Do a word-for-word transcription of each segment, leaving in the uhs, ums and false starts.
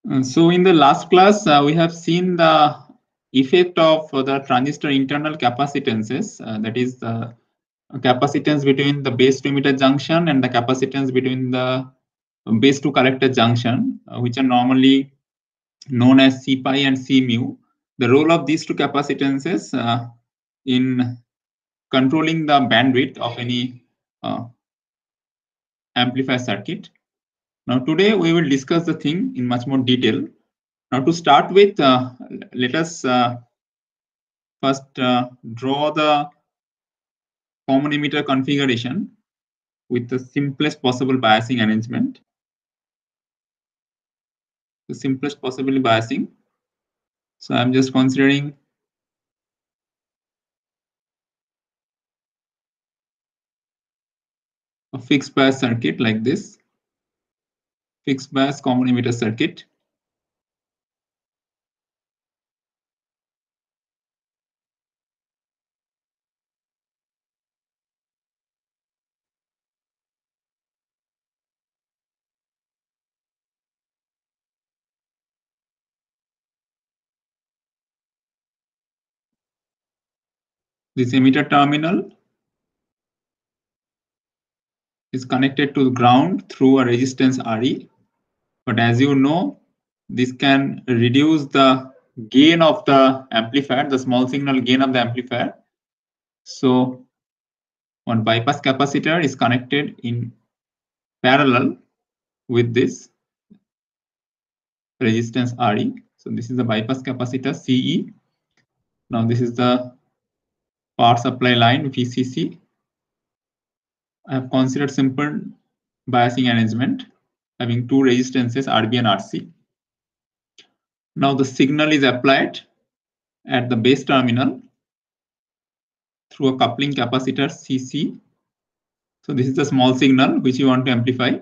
Uh, so in the last class, uh, we have seen the effect of uh, the transistor internal capacitances, uh, that is the capacitance between the base to emitter junction and the capacitance between the base to collector junction, uh, which are normally known as C pi and C mu. The role of these two capacitances uh, in controlling the bandwidth of any uh, amplifier circuit. Now today we will discuss the thing in much more detail. Now to start with, uh, let us uh, first uh, draw the common emitter configuration with the simplest possible biasing arrangement. The simplest possible biasing. So I'm just considering a fixed bias circuit like this, fixed bias common emitter circuit. This emitter terminal is connected to the ground through a resistance R E. But as you know, this can reduce the gain of the amplifier, the small signal gain of the amplifier. So one bypass capacitor is connected in parallel with this resistance R E. So this is the bypass capacitor C E. Now this is the power supply line V C C. I have considered simple biasing arrangement having two resistances R B and R C. Now the signal is applied at the base terminal through a coupling capacitor C C. So this is the small signal which you want to amplify.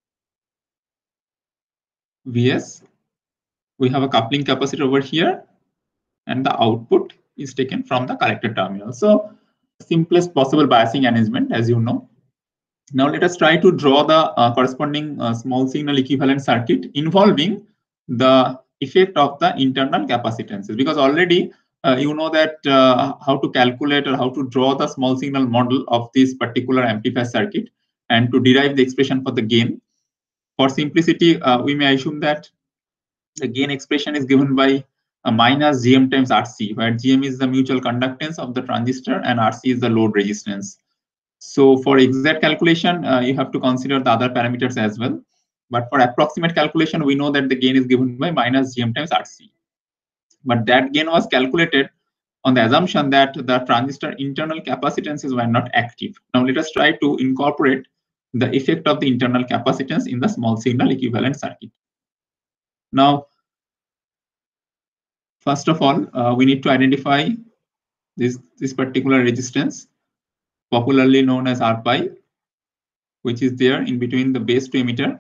V S. We have a coupling capacitor over here, and the output is taken from the collector terminal. So simplest possible biasing arrangement, as you know. Now let us try to draw the uh, corresponding uh, small signal equivalent circuit involving the effect of the internal capacitances, because already uh, you know that uh, how to calculate or how to draw the small signal model of this particular amplifier circuit and to derive the expression for the gain. For simplicity, uh, we may assume that the gain expression is given by a minus G M times R C, where G M is the mutual conductance of the transistor and R C is the load resistance. So for exact calculation, uh, you have to consider the other parameters as well. But for approximate calculation, we know that the gain is given by minus G M times R C. But that gain was calculated on the assumption that the transistor internal capacitances were not active. Now let us try to incorporate the effect of the internal capacitance in the small signal equivalent circuit. Now, first of all, uh, we need to identify this, this particular resistance, popularly known as R pi, which is there in between the base to emitter.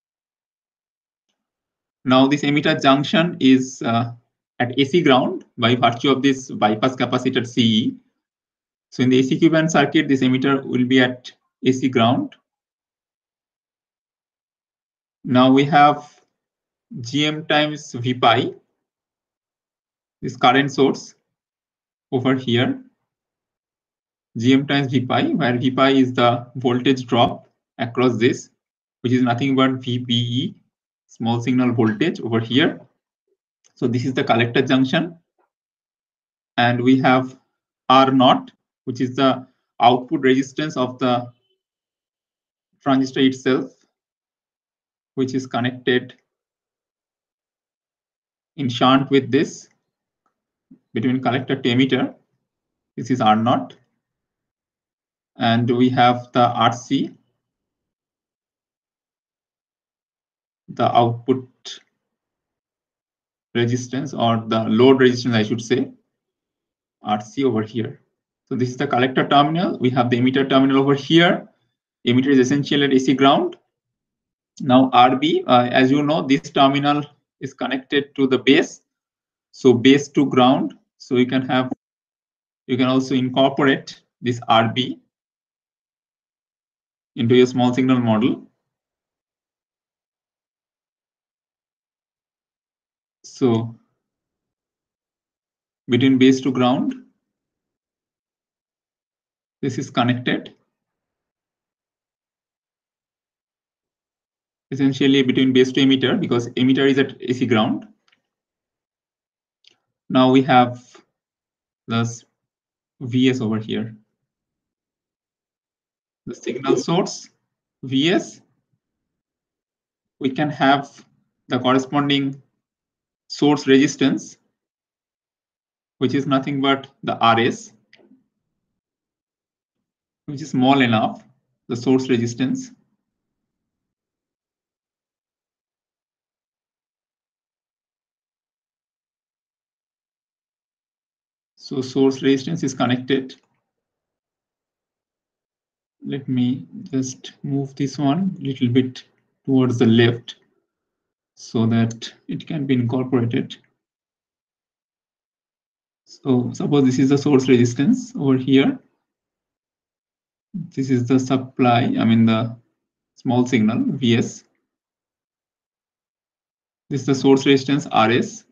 Now this emitter junction is uh, at A C ground by virtue of this bypass capacitor C E. So in the A C equivalent circuit, this emitter will be at A C ground. Now we have G M times V pi, this current source over here. G M times V pi, where V pi is the voltage drop across this, which is nothing but V B E, small signal voltage over here. So this is the collector junction. And we have R naught, which is the output resistance of the transistor itself, which is connected in shunt with this between collector to emitter. This is R naught. And we have the R C, the output resistance, or the load resistance, I should say, R C over here. So this is the collector terminal. We have the emitter terminal over here. Emitter is essentially at A C ground. Now R B, uh, as you know, this terminal is connected to the base. So base to ground. So you can have, you can also incorporate this R B into your small signal model. So between base to ground, this is connected. Essentially between base to emitter, because emitter is at A C ground. Now we have this V S over here. The signal source, V S. We can have the corresponding source resistance, which is nothing but the R S, which is small enough, the source resistance. So source resistance is connected. Let me just move this one a little bit towards the left so that it can be incorporated. So suppose this is the source resistance over here. This is the supply, I mean the small signal V S. This is the source resistance R S.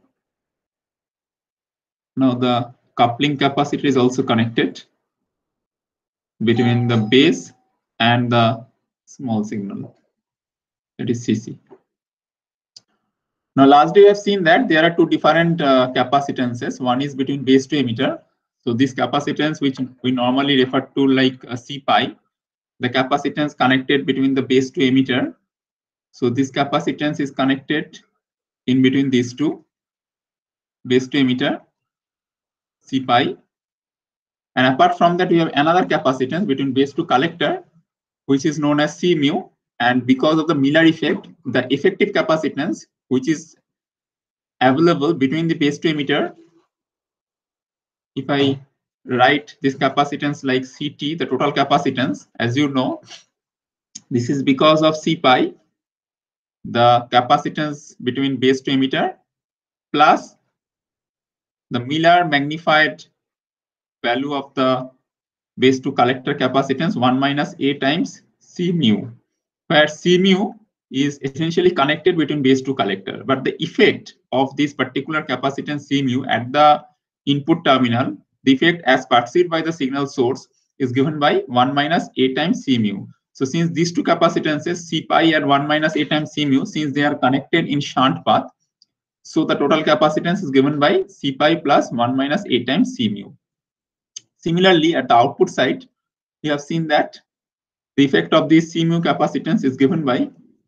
Now the coupling capacitor is also connected between the base and the small signal, that is C C. Now lastly, we have seen that there are two different uh, capacitances. One is between base to emitter. So this capacitance, which we normally refer to like a C pi, the capacitance connected between the base to emitter. So this capacitance is connected in between these two, base to emitter, C pi. And apart from that, we have another capacitance between base to collector, which is known as C mu. And because of the Miller effect, the effective capacitance, which is available between the base to emitter, if I write this capacitance like C T, the total capacitance, as you know, this is because of C pi, the capacitance between base to emitter, plus the Miller magnified value of the base to collector capacitance, one minus A times C mu, where C mu is essentially connected between base to collector. But the effect of this particular capacitance C mu at the input terminal, the effect as perceived by the signal source is given by one minus A times C mu. So since these two capacitances, C pi and one minus A times C mu, since they are connected in shunt path, so the total capacitance is given by C pi plus one minus A times C mu. Similarly, at the output side, we have seen that the effect of this C mu capacitance is given by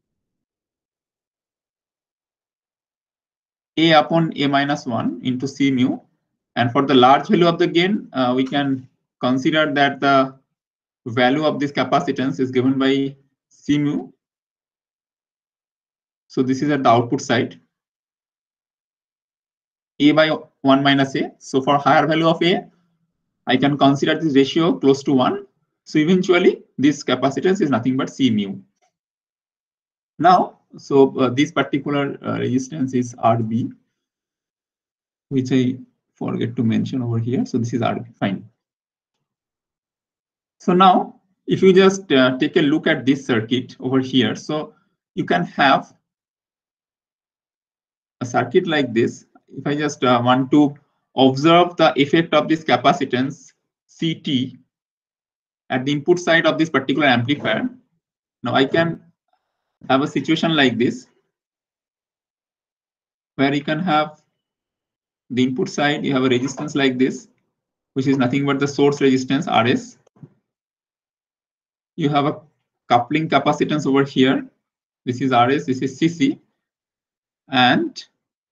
A upon A minus one into C mu. And for the large value of the gain, uh, we can consider that the value of this capacitance is given by C mu. So this is at the output side, A by one minus A. So for higher value of A, I can consider this ratio close to one. So eventually, this capacitance is nothing but C mu. Now, so uh, this particular uh, resistance is R B, which I forget to mention over here. So this is R B, fine. So now, if you just uh, take a look at this circuit over here, so you can have a circuit like this. If I just uh, want to observe the effect of this capacitance C T at the input side of this particular amplifier, now I can have a situation like this, where you can have the input side, you have a resistance like this, which is nothing but the source resistance R S. You have a coupling capacitance over here. This is R S, this is C C. And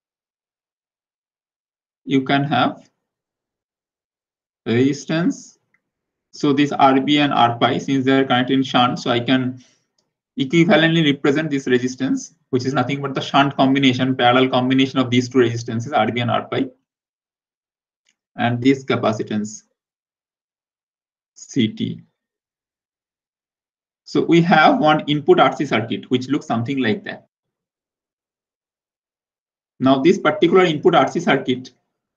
you can have resistance. So this R B and R pi, since they are connected in shunt, so I can equivalently represent this resistance, which is nothing but the shunt combination, parallel combination of these two resistances, R B and R pi, and this capacitance C T. So we have one input R C circuit, which looks something like that. Now this particular input R C circuit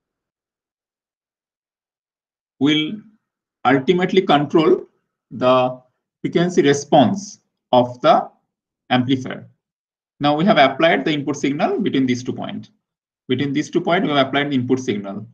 will ultimately control the frequency response of the amplifier. Now we have applied the input signal between these two points. Between these two points, we have applied the input signal.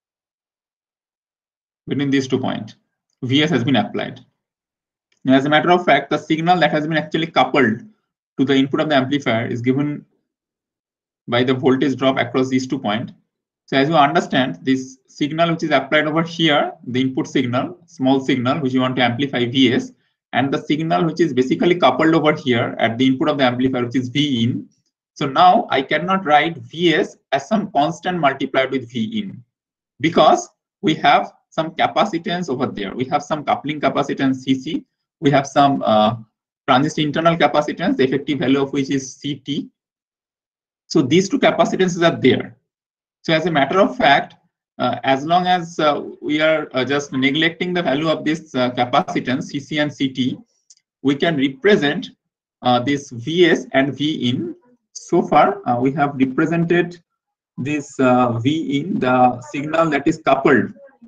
Between these two points, V S has been applied. Now, as a matter of fact, the signal that has been actually coupled to the input of the amplifier is given by the voltage drop across these two points. So as you understand, this signal which is applied over here, the input signal, small signal, which you want to amplify V S, and the signal which is basically coupled over here at the input of the amplifier, which is V in. So now I cannot write V S as some constant multiplied with V in, because we have some capacitance over there. We have some coupling capacitance C C. We have some uh, transistor internal capacitance, the effective value of which is C T. So these two capacitances are there. So as a matter of fact, uh, as long as uh, we are uh, just neglecting the value of this uh, capacitance, C C and C T, we can represent uh, this V S and V in. So far, uh, we have represented this uh, V in, the signal that is coupled.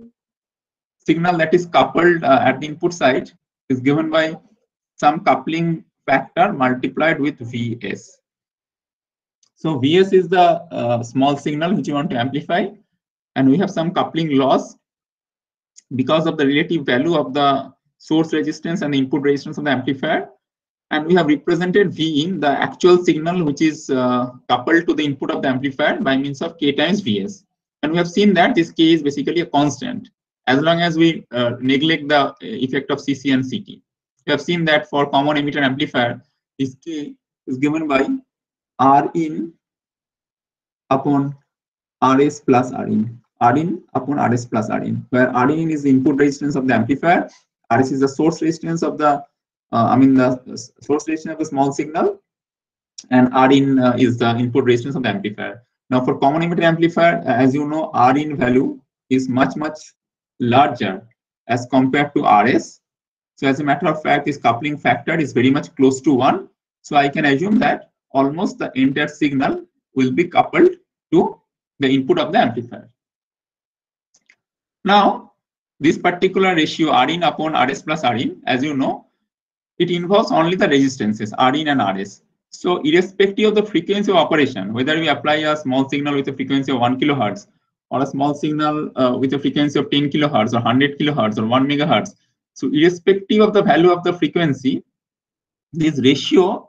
Signal that is coupled uh, at the input side is given by some coupling factor multiplied with V S. So V S is the uh, small signal which you want to amplify, and we have some coupling loss because of the relative value of the source resistance and the input resistance of the amplifier. And we have represented V in, the actual signal which is uh, coupled to the input of the amplifier, by means of K times V S. And we have seen that this K is basically a constant as long as we uh, neglect the effect of C C and C T. We have seen that for common emitter amplifier, this K is given by R in upon R S plus R in, R in upon R S plus R in, where R in is the input resistance of the amplifier, R S is the source resistance of the, uh, I mean the source resistance of the small signal, and R in uh, is the input resistance of the amplifier. Now for common emitter amplifier, as you know, R in value is much, much larger as compared to R S. So as a matter of fact, this coupling factor is very much close to one. So I can assume that almost the entire signal will be coupled to the input of the amplifier. Now, this particular ratio R in upon R S plus R in, as you know, it involves only the resistances R in and R S. So irrespective of the frequency of operation, whether we apply a small signal with a frequency of one kilohertz or a small signal uh, with a frequency of ten kilohertz or one hundred kilohertz or one megahertz, so irrespective of the value of the frequency, this ratio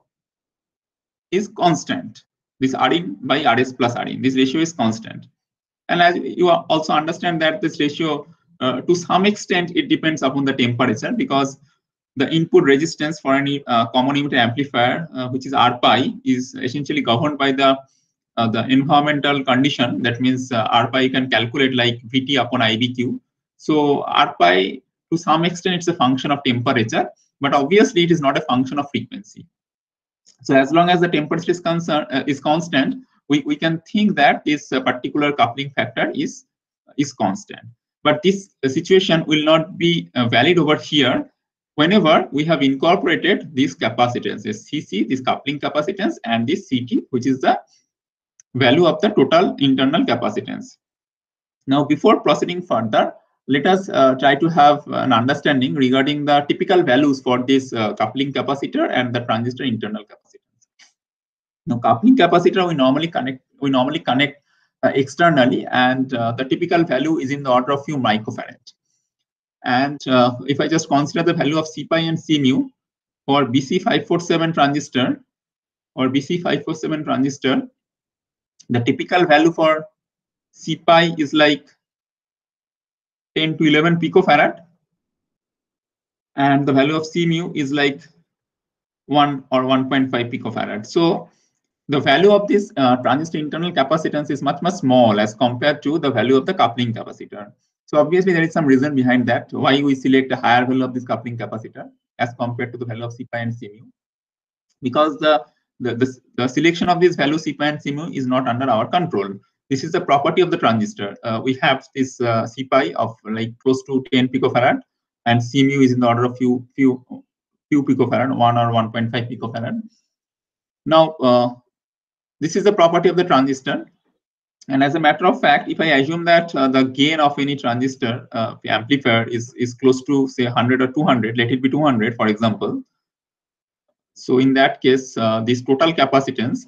is constant. This R in by R S plus R in, this ratio is constant. And as you also understand that this ratio, uh, to some extent, it depends upon the temperature, because the input resistance for any uh, common emitter amplifier, uh, which is R pi, is essentially governed by the uh, the environmental condition. That means uh, R pi you can calculate like V T upon I B Q. So R pi, to some extent, it's a function of temperature, but obviously it is not a function of frequency. So as long as the temperature is concerned uh, is constant, we, we can think that this uh, particular coupling factor is is constant. But this uh, situation will not be uh, valid over here whenever we have incorporated these capacitances, C C, this coupling capacitance, and this C T, which is the value of the total internal capacitance. Now, before proceeding further, let us uh, try to have an understanding regarding the typical values for this uh, coupling capacitor and the transistor internal capacitance. Now, coupling capacitor we normally connect we normally connect uh, externally, and uh, the typical value is in the order of few microfarad. And uh, if I just consider the value of C pi and C mu for B C five forty-seven transistor or B C five forty-seven transistor, the typical value for C pi is like ten to eleven picofarad, and the value of C mu is like one or one point five picofarad. So the value of this uh, transistor internal capacitance is much, much small as compared to the value of the coupling capacitor. So obviously there is some reason behind that, why we select a higher value of this coupling capacitor as compared to the value of C pi and C mu. Because the, the, the, the selection of this value C pi and C mu is not under our control. This is the property of the transistor. Uh, we have this uh, C pi of like close to ten picofarad, and C mu is in the order of few few few picofarad, one or one point five picofarad. Now, uh, this is the property of the transistor. And as a matter of fact, if I assume that uh, the gain of any transistor uh, amplifier is, is close to say one hundred or two hundred, let it be two hundred, for example. So in that case, uh, this total capacitance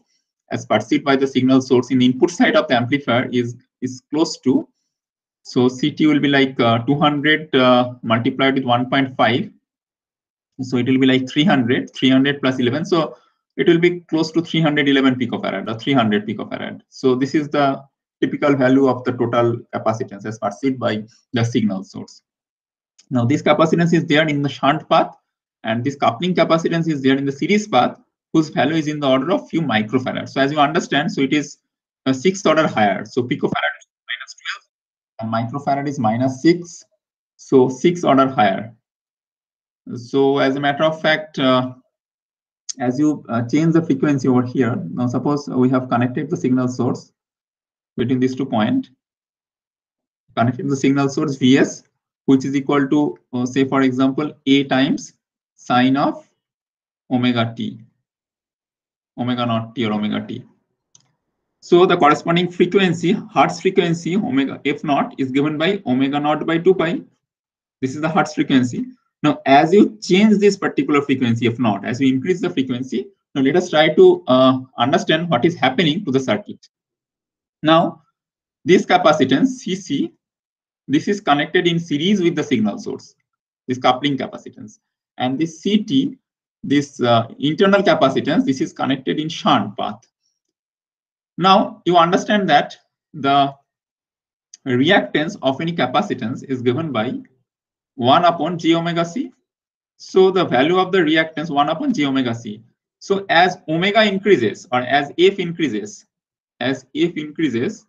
as perceived by the signal source in the input side of the amplifier is is close to. So C T will be like uh, two hundred uh, multiplied with one point five. So it will be like three hundred, three hundred plus eleven. So it will be close to three hundred eleven picofarad or three hundred picofarad. So this is the typical value of the total capacitance as perceived by the signal source. Now this capacitance is there in the shunt path, and this coupling capacitance is there in the series path, whose value is in the order of few microfarads. So as you understand, so it is a sixth order higher. So picofarad is minus twelve, and microfarad is minus six. So six order higher. So as a matter of fact, uh, as you uh, change the frequency over here, now suppose we have connected the signal source between these two points, connected the signal source Vs, which is equal to, uh, say, for example, A times sine of omega t, omega naught t or omega t. So the corresponding frequency, Hertz frequency, omega f naught, is given by omega naught by two pi. This is the Hertz frequency. Now, as you change this particular frequency f naught, as you increase the frequency, now let us try to uh, understand what is happening to the circuit. Now, this capacitance C C, this is connected in series with the signal source, this coupling capacitance. And this C T, this uh, internal capacitance, this is connected in shunt path. Now, you understand that the reactance of any capacitance is given by one upon j omega c. So the value of the reactance one upon j omega c. So as omega increases, or as f increases, as f increases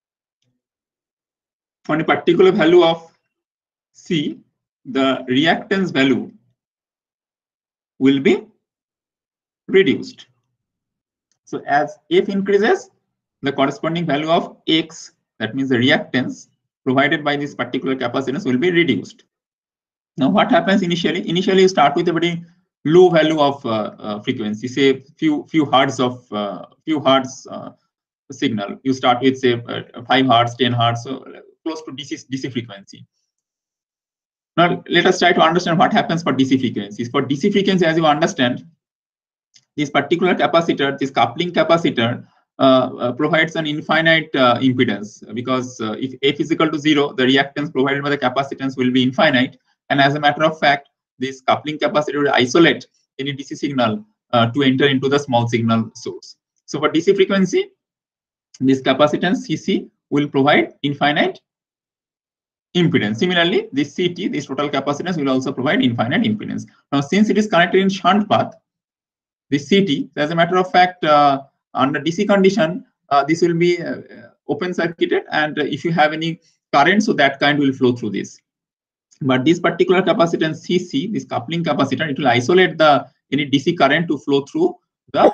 for a particular value of c, the reactance value will be reduced. So as f increases, the corresponding value of x, that means the reactance provided by this particular capacitance, will be reduced. Now, what happens initially? Initially, you start with a very low value of uh, uh, frequency, say few few hertz of uh, few hertz uh, signal. You start with say uh, five hertz, ten hertz, so close to D C D C frequency. Now, let us try to understand what happens for D C frequencies. For D C frequency, as you understand, this particular capacitor, this coupling capacitor, uh, uh, provides an infinite uh, impedance, because uh, if f is equal to zero, the reactance provided by the capacitance will be infinite. And as a matter of fact, this coupling capacitor will isolate any D C signal uh, to enter into the small signal source. So for D C frequency, this capacitance C C will provide infinite impedance. Similarly, this C T, this total capacitance, will also provide infinite impedance. Now, since it is connected in shunt path, this C T, as a matter of fact, uh, under D C condition, uh, this will be uh, open circuited, and uh, if you have any current, so that current will flow through this. But this particular capacitance C C, this coupling capacitor, it will isolate the any D C current to flow through the.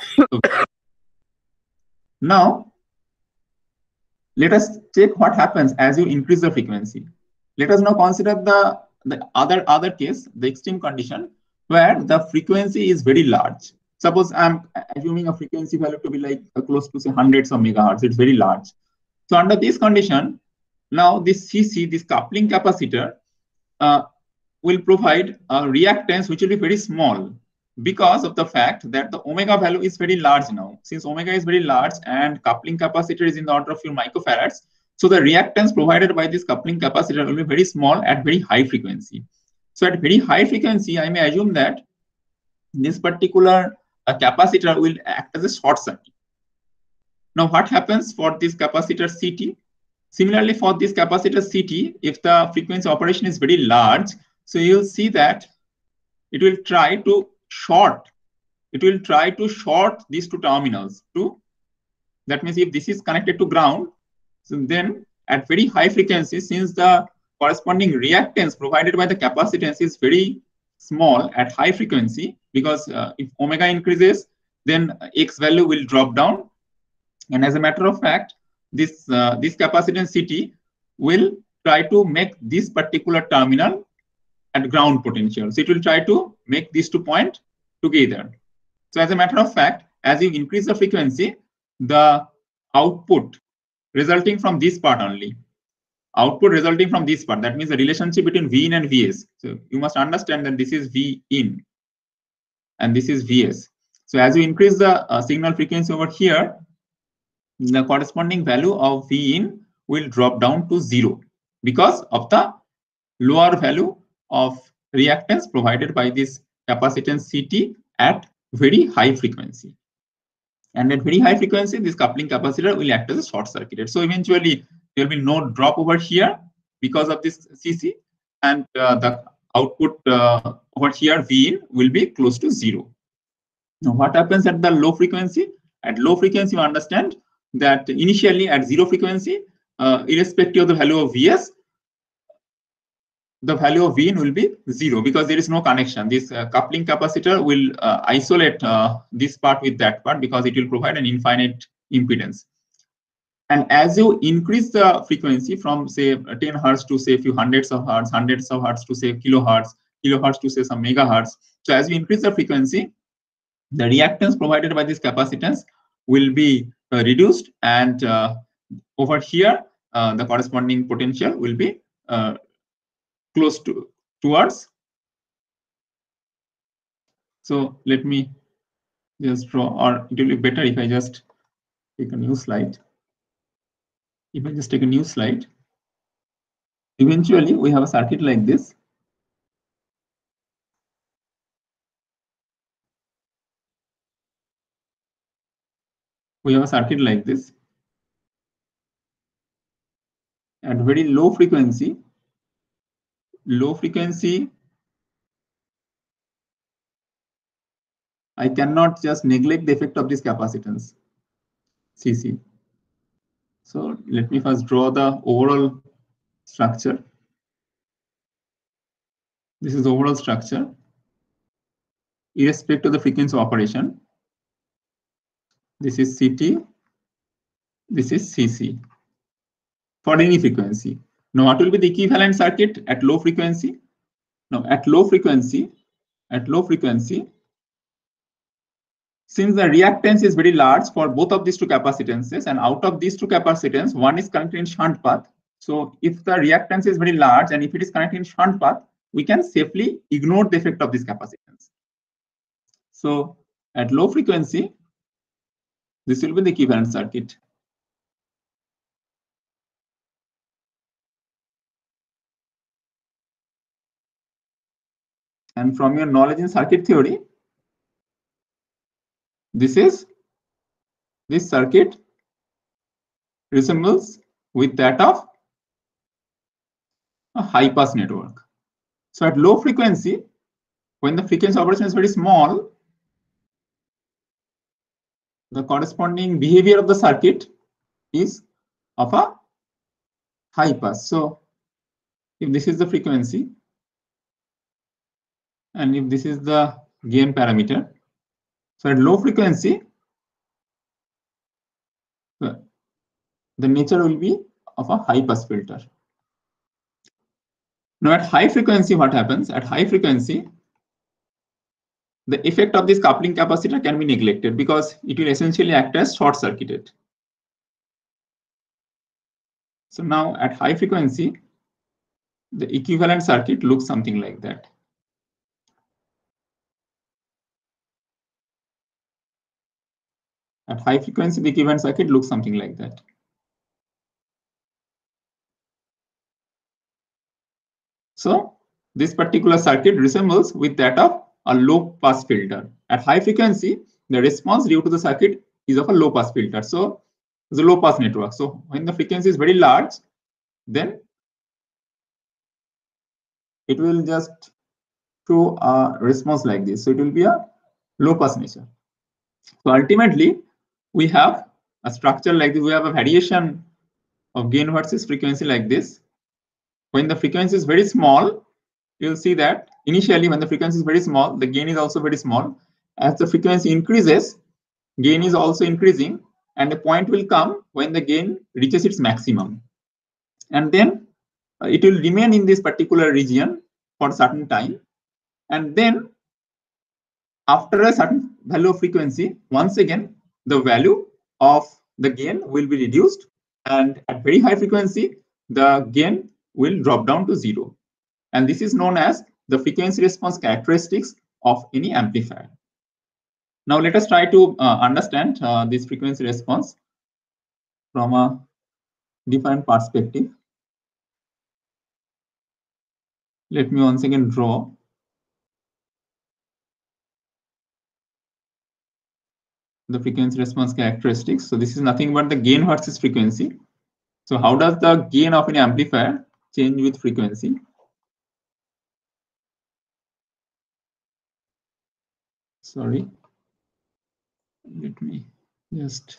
Now, let us check what happens as you increase the frequency. Let us now consider the, the other, other case, the extreme condition, where the frequency is very large. Suppose I'm assuming a frequency value to be like uh, close to say hundreds of megahertz. It's very large. So under this condition, now this C C, this coupling capacitor, uh, will provide a reactance which will be very small, because of the fact that the omega value is very large now. Since omega is very large and coupling capacitor is in the order of few microfarads, so the reactance provided by this coupling capacitor will be very small at very high frequency. So at very high frequency, I may assume that this particular uh, capacitor will act as a short circuit. Now, what happens for this capacitor C T? Similarly, for this capacitor C T, if the frequency operation is very large, so you'll see that it will try to short, it will try to short these two terminals to, that means if this is connected to ground, so then at very high frequency, since the corresponding reactance provided by the capacitance is very small at high frequency, because uh, if omega increases, then X value will drop down. And as a matter of fact, this, uh, this capacitance C T will try to make this particular terminal at ground potential. So it will try to make these two points together. So as a matter of fact, as you increase the frequency, the output resulting from this part only, output resulting from this part, that means the relationship between V in and V S. So you must understand that this is V in and this is V S. So as you increase the uh, signal frequency over here, the corresponding value of V in will drop down to zero because of the lower value of reactance provided by this capacitance C T at very high frequency. And at very high frequency, this coupling capacitor will act as a short circuit. So eventually, there will be no drop over here because of this C C, and uh, the output uh, over here V in will be close to zero. Now, what happens at the low frequency? At low frequency, you understand that initially at zero frequency, uh, irrespective of the value of Vs, the value of V in will be zero because there is no connection. This uh, coupling capacitor will uh, isolate uh, this part with that part because it will provide an infinite impedance. And as you increase the frequency from say ten hertz to say a few hundreds of hertz, hundreds of hertz to say kilohertz, kilohertz to say some megahertz. So as you increase the frequency, the reactance provided by this capacitance will be uh, reduced, and uh, over here uh, the corresponding potential will be uh, close to towards. So let me just draw, or it will be better if I just take a new slide. If I just take a new slide, eventually we have a circuit like this. We have a circuit like this. At very low frequency, low frequency, I cannot just neglect the effect of this capacitance, C C. So let me first draw the overall structure. This is the overall structure, irrespective of the frequency of operation. This is C T, this is C C for any frequency. Now, what will be the equivalent circuit at low frequency? Now, at low frequency, at low frequency, since the reactance is very large for both of these two capacitances, and out of these two capacitance, one is connected in shunt path. So if the reactance is very large and if it is connected in shunt path, we can safely ignore the effect of this capacitance. So at low frequency, this will be the equivalent circuit. And from your knowledge in circuit theory, this is this circuit resembles with that of a high pass network. So at low frequency, when the frequency operation is very small, the corresponding behavior of the circuit is of a high pass. So if this is the frequency, and if this is the gain parameter, so at low frequency, the nature will be of a high pass filter. Now at high frequency, what happens? At high frequency, the effect of this coupling capacitor can be neglected because it will essentially act as short circuited. So now at high frequency, the equivalent circuit looks something like that. At high frequency, the equivalent circuit looks something like that. So this particular circuit resembles with that of a low pass filter. At high frequency, the response due to the circuit is of a low pass filter. So it's a low pass network. So when the frequency is very large, then it will just show a response like this. So it will be a low pass nature. So ultimately, we have a structure like this. We have a variation of gain versus frequency like this. When the frequency is very small, you'll see that initially when the frequency is very small, the gain is also very small. As the frequency increases, gain is also increasing, and the point will come when the gain reaches its maximum. And then uh, it will remain in this particular region for a certain time. And then after a certain value of frequency, once again, the value of the gain will be reduced. And at very high frequency, the gain will drop down to zero. And this is known as the frequency response characteristics of any amplifier. Now let us try to uh, understand uh, this frequency response. from a different perspective. Let me once again draw the frequency response characteristics. So this is nothing but the gain versus frequency. So how does the gain of an amplifier change with frequency? Sorry, let me just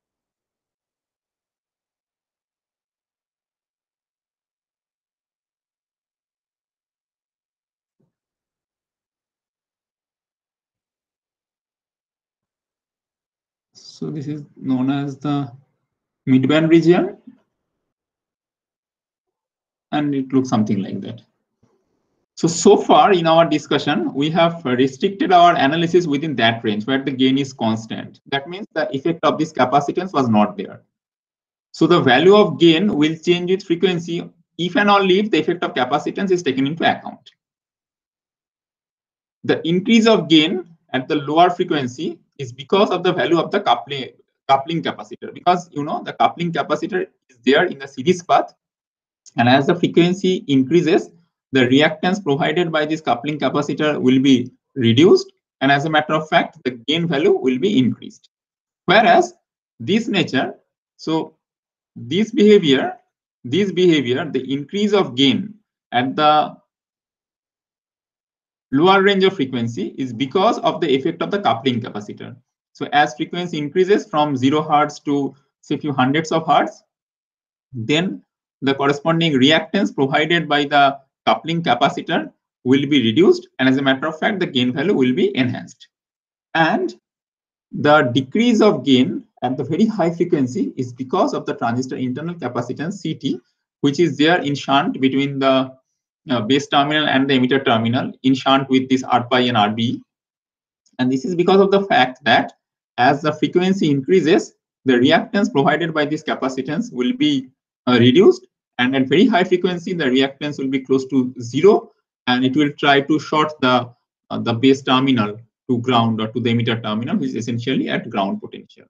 so this is known as the midband region, and it looks something like that. So, so far in our discussion, we have restricted our analysis within that range where the gain is constant. That means the effect of this capacitance was not there. So the value of gain will change with frequency if and only if the effect of capacitance is taken into account. The increase of gain at the lower frequency is because of the value of the coupling, coupling capacitor, because you know the coupling capacitor is there in the series path, and as the frequency increases, the reactance provided by this coupling capacitor will be reduced, and as a matter of fact, the gain value will be increased. Whereas this nature, so this behavior, this behavior, the increase of gain at the lower range of frequency is because of the effect of the coupling capacitor. So as frequency increases from zero hertz to say few hundreds of hertz, then the corresponding reactance provided by the coupling capacitor will be reduced, and as a matter of fact, the gain value will be enhanced. And the decrease of gain at the very high frequency is because of the transistor internal capacitance C T, which is there in shunt between the uh, base terminal and the emitter terminal, in shunt with this R pi and R B. And this is because of the fact that as the frequency increases, the reactance provided by this capacitance will be uh, reduced, and at very high frequency, the reactance will be close to zero, and it will try to short the uh, the base terminal to ground or to the emitter terminal, which is essentially at ground potential.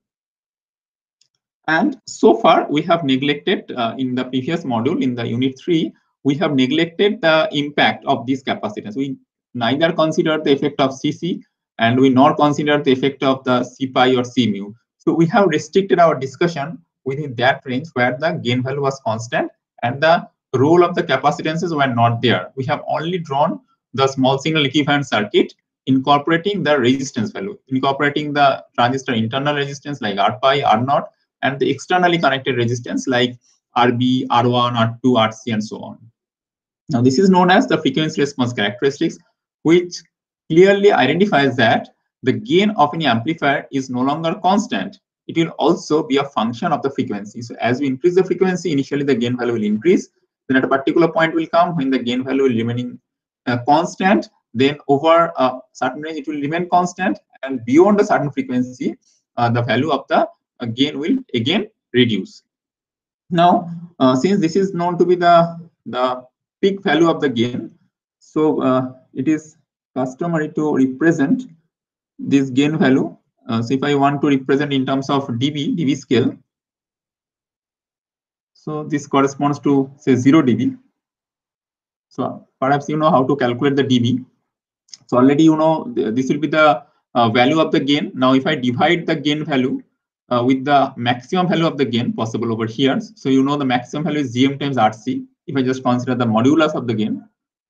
And so far, we have neglected uh, in the previous module, in the unit three, we have neglected the impact of this capacitance. We neither considered the effect of C C, and we nor considered the effect of the C pi or C mu. So we have restricted our discussion within that range where the gain value was constant and the role of the capacitances were not there. We have only drawn the small signal equivalent circuit incorporating the resistance value, incorporating the transistor internal resistance like R pi, R naught, and the externally connected resistance like R B, R one, R two, R C, and so on. Now, this is known as the frequency response characteristics, which clearly identifies that the gain of any amplifier is no longer constant. It will also be a function of the frequency. So as we increase the frequency, initially the gain value will increase. Then at a particular point will come when the gain value will remain uh, constant. Then over a certain range, it will remain constant. And beyond a certain frequency, uh, the value of the uh, gain will again reduce. Now, uh, since this is known to be the, the peak value of the gain, so uh, it is customary to represent this gain value. Uh, so if I want to represent in terms of dB, dB scale, so this corresponds to say zero dB. So perhaps you know how to calculate the dB. So already you know this will be the uh, value of the gain. Now if I divide the gain value uh, with the maximum value of the gain possible over here, so you know the maximum value is Gm times R C. If I just consider the modulus of the gain,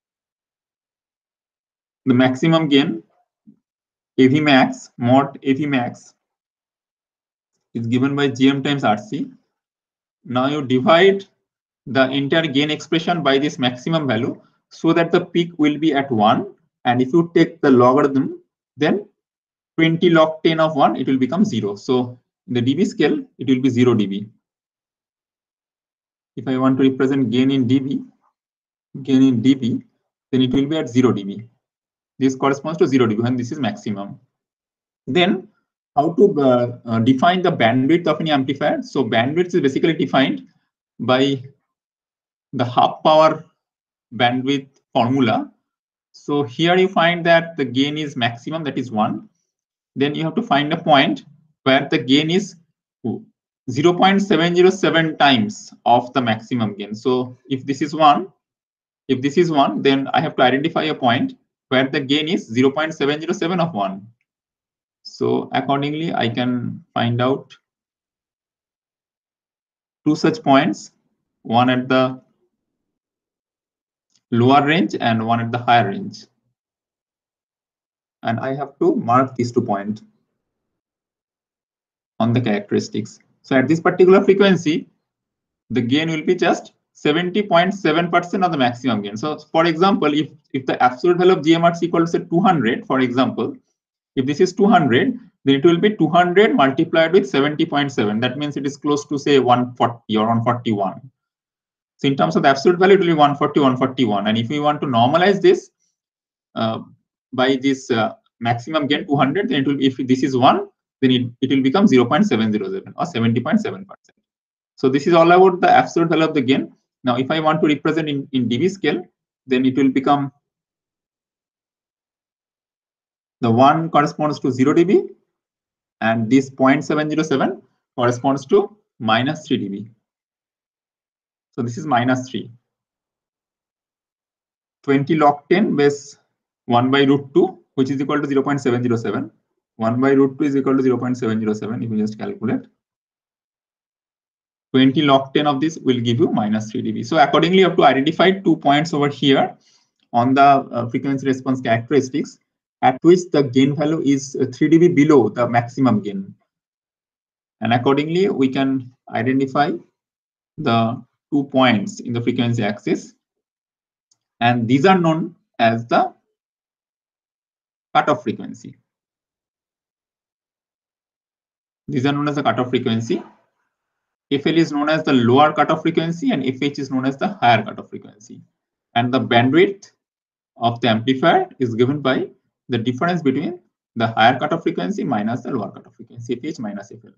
the maximum gain A V max mod A V max is given by Gm times R C. Now you divide the entire gain expression by this maximum value so that the peak will be at one. And if you take the logarithm, then twenty log ten of one, it will become zero. So in the dB scale, it will be zero dB. If I want to represent gain in dB, gain in dB, then it will be at zero dB. This corresponds to zero dB when this is maximum. Then how to uh, uh, define the bandwidth of any amplifier? So bandwidth is basically defined by the half power bandwidth formula. So here you find that the gain is maximum, that is one. Then you have to find a point where the gain is zero point seven zero seven times of the maximum gain. So if this is one, if this is one, then I have to identify a point where the gain is zero point seven zero seven of one. So accordingly, I can find out two such points, one at the lower range and one at the higher range. And I have to mark these two points on the characteristics. So at this particular frequency, the gain will be just seventy point seven percent of the maximum gain. So for example, if, if the absolute value of G M R is equal to say two hundred, for example, if this is two hundred, then it will be two hundred multiplied with seventy point seven. That means it is close to say one forty or one forty-one. So in terms of the absolute value, it will be one forty, one forty-one. And if we want to normalize this uh, by this uh, maximum gain two hundred, then it will be, if this is one, then it, it will become zero point seven zero seven or seventy point seven percent. So this is all about the absolute value of the gain. Now, if I want to represent in, in dB scale, then it will become the one corresponds to zero dB, and this zero point seven zero seven corresponds to minus three dB. So this is minus three. twenty log ten base one by root two, which is equal to zero point seven zero seven. one by root two is equal to zero point seven zero seven if you just calculate. twenty log ten of this will give you minus three dB. So accordingly, you have to identify two points over here on the uh, frequency response characteristics at which the gain value is three dB below the maximum gain. And accordingly, we can identify the two points in the frequency axis. And these are known as the cutoff frequency. These are known as the cutoff frequency. F L is known as the lower cutoff frequency and F H is known as the higher cutoff frequency. And the bandwidth of the amplifier is given by the difference between the higher cutoff frequency minus the lower cutoff frequency, F H minus F L.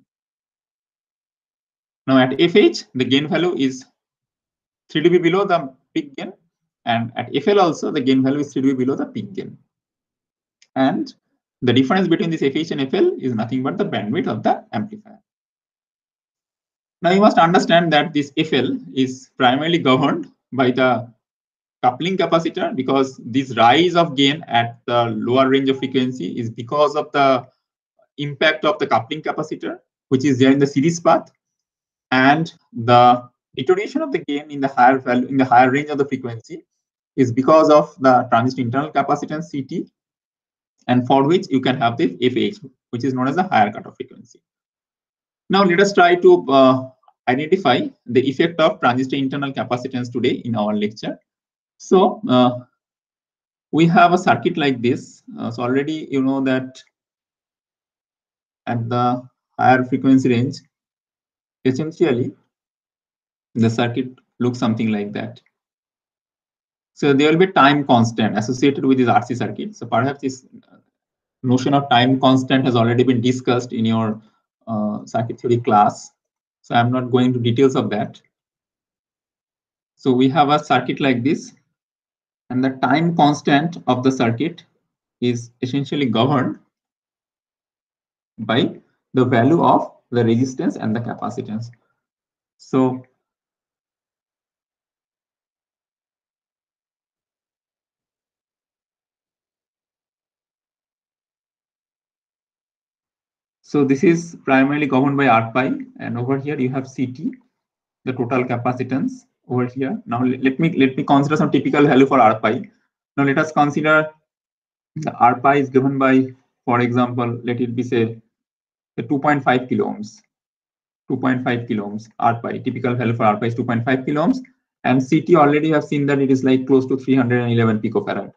Now at F H, the gain value is three dB below the peak gain, and at F L also the gain value is three dB below the peak gain. And the difference between this F H and F L is nothing but the bandwidth of the amplifier. Now you must understand that this F L is primarily governed by the coupling capacitor, because this rise of gain at the lower range of frequency is because of the impact of the coupling capacitor, which is there in the series path, and the deterioration of the gain in the higher value in the higher range of the frequency is because of the transistor internal capacitance C T, and for which you can have this F H, which is known as the higher cutoff frequency. Now let us try to uh, identify the effect of transistor internal capacitance today in our lecture. So uh, we have a circuit like this. Uh, so already you know that at the higher frequency range, essentially the circuit looks something like that. So there will be time constant associated with this R C circuit. So perhaps this notion of time constant has already been discussed in your uh, circuit theory class. So I'm not going to details of that. So we have a circuit like this, and the time constant of the circuit is essentially governed by the value of the resistance and the capacitance. So So this is primarily governed by R pi, and over here you have C T, the total capacitance over here. Now let me let me consider some typical value for R pi. Now let us consider the R pi is given by, for example, let it be say the two point five kilo ohms. two point five kilo ohms R pi. Typical value for R pi is two point five kilo ohms, and C T already have seen that it is like close to three hundred eleven picofarad.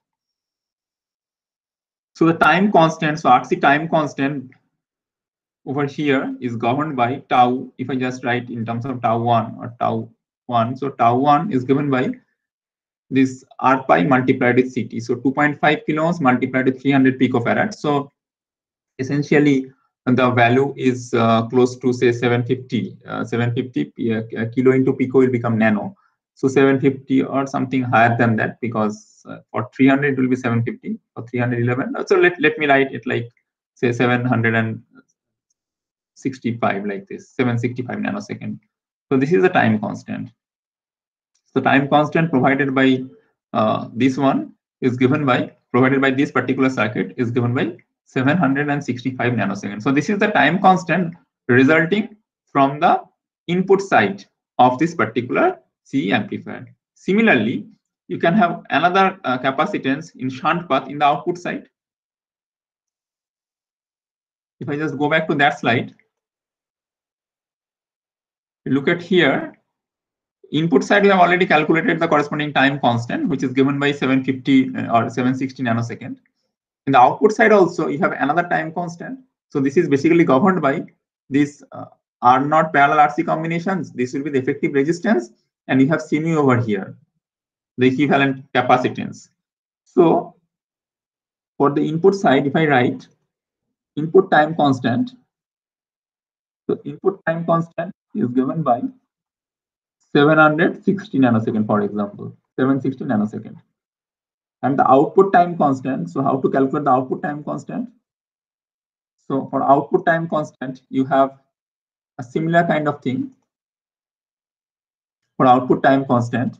So the time constant, so R C time constant over here is governed by tau. If I just write in terms of tau one or tau one, so tau one is given by this R pi multiplied with C T. So two point five kilo ohms multiplied with three hundred picofarad. So essentially the value is uh, close to say seven fifty. Uh, seven fifty uh, kilo into pico will become nano. So seven fifty or something higher than that, because uh, for three hundred it will be seven fifty or three hundred eleven. So let, let me write it like say seven hundred and sixty-five like this, seven sixty-five nanosecond. So this is the time constant. So time constant provided by uh, this one is given by, provided by this particular circuit is given by seven hundred sixty-five nanoseconds. So this is the time constant resulting from the input side of this particular C E amplifier. Similarly, you can have another uh, capacitance in shunt path in the output side. If I just go back to that slide, look at here, input side we have already calculated the corresponding time constant, which is given by seven fifty or seven sixty nanosecond. In the output side also you have another time constant. So this is basically governed by this uh, R naught parallel R C combinations. This will be the effective resistance, and you have C mu over here, the equivalent capacitance. So for the input side, if I write input time constant, so input time constant is given by seven hundred sixty nanosecond, for example, seven sixty nanosecond. And the output time constant, so how to calculate the output time constant? So for output time constant, you have a similar kind of thing. For output time constant,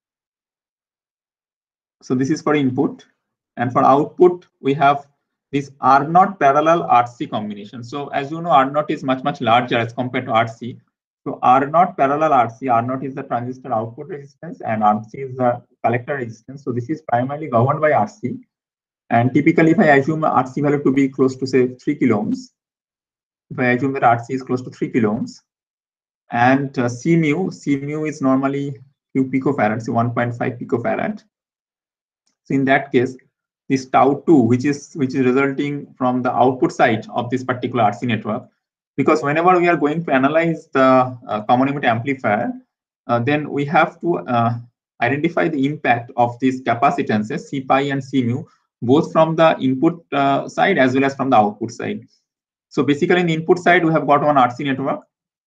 so this is for input, and for output we have this R naught parallel R C combination. So as you know, R naught is much much larger as compared to R C. So R naught parallel R C, R naught is the transistor output resistance and R C is the collector resistance. So this is primarily governed by R C. And typically, if I assume R C value to be close to say three kilo ohms, if I assume that R C is close to three kilo ohms, and uh, C mu, C mu is normally few picofarads, so one point five picofarad. So in that case, this tau two, which is which is resulting from the output side of this particular R C network, because whenever we are going to analyze the uh, common emitter amplifier, uh, then we have to uh, identify the impact of these capacitances C pi and C mu, both from the input uh, side as well as from the output side. So basically, in the input side, we have got one R C network,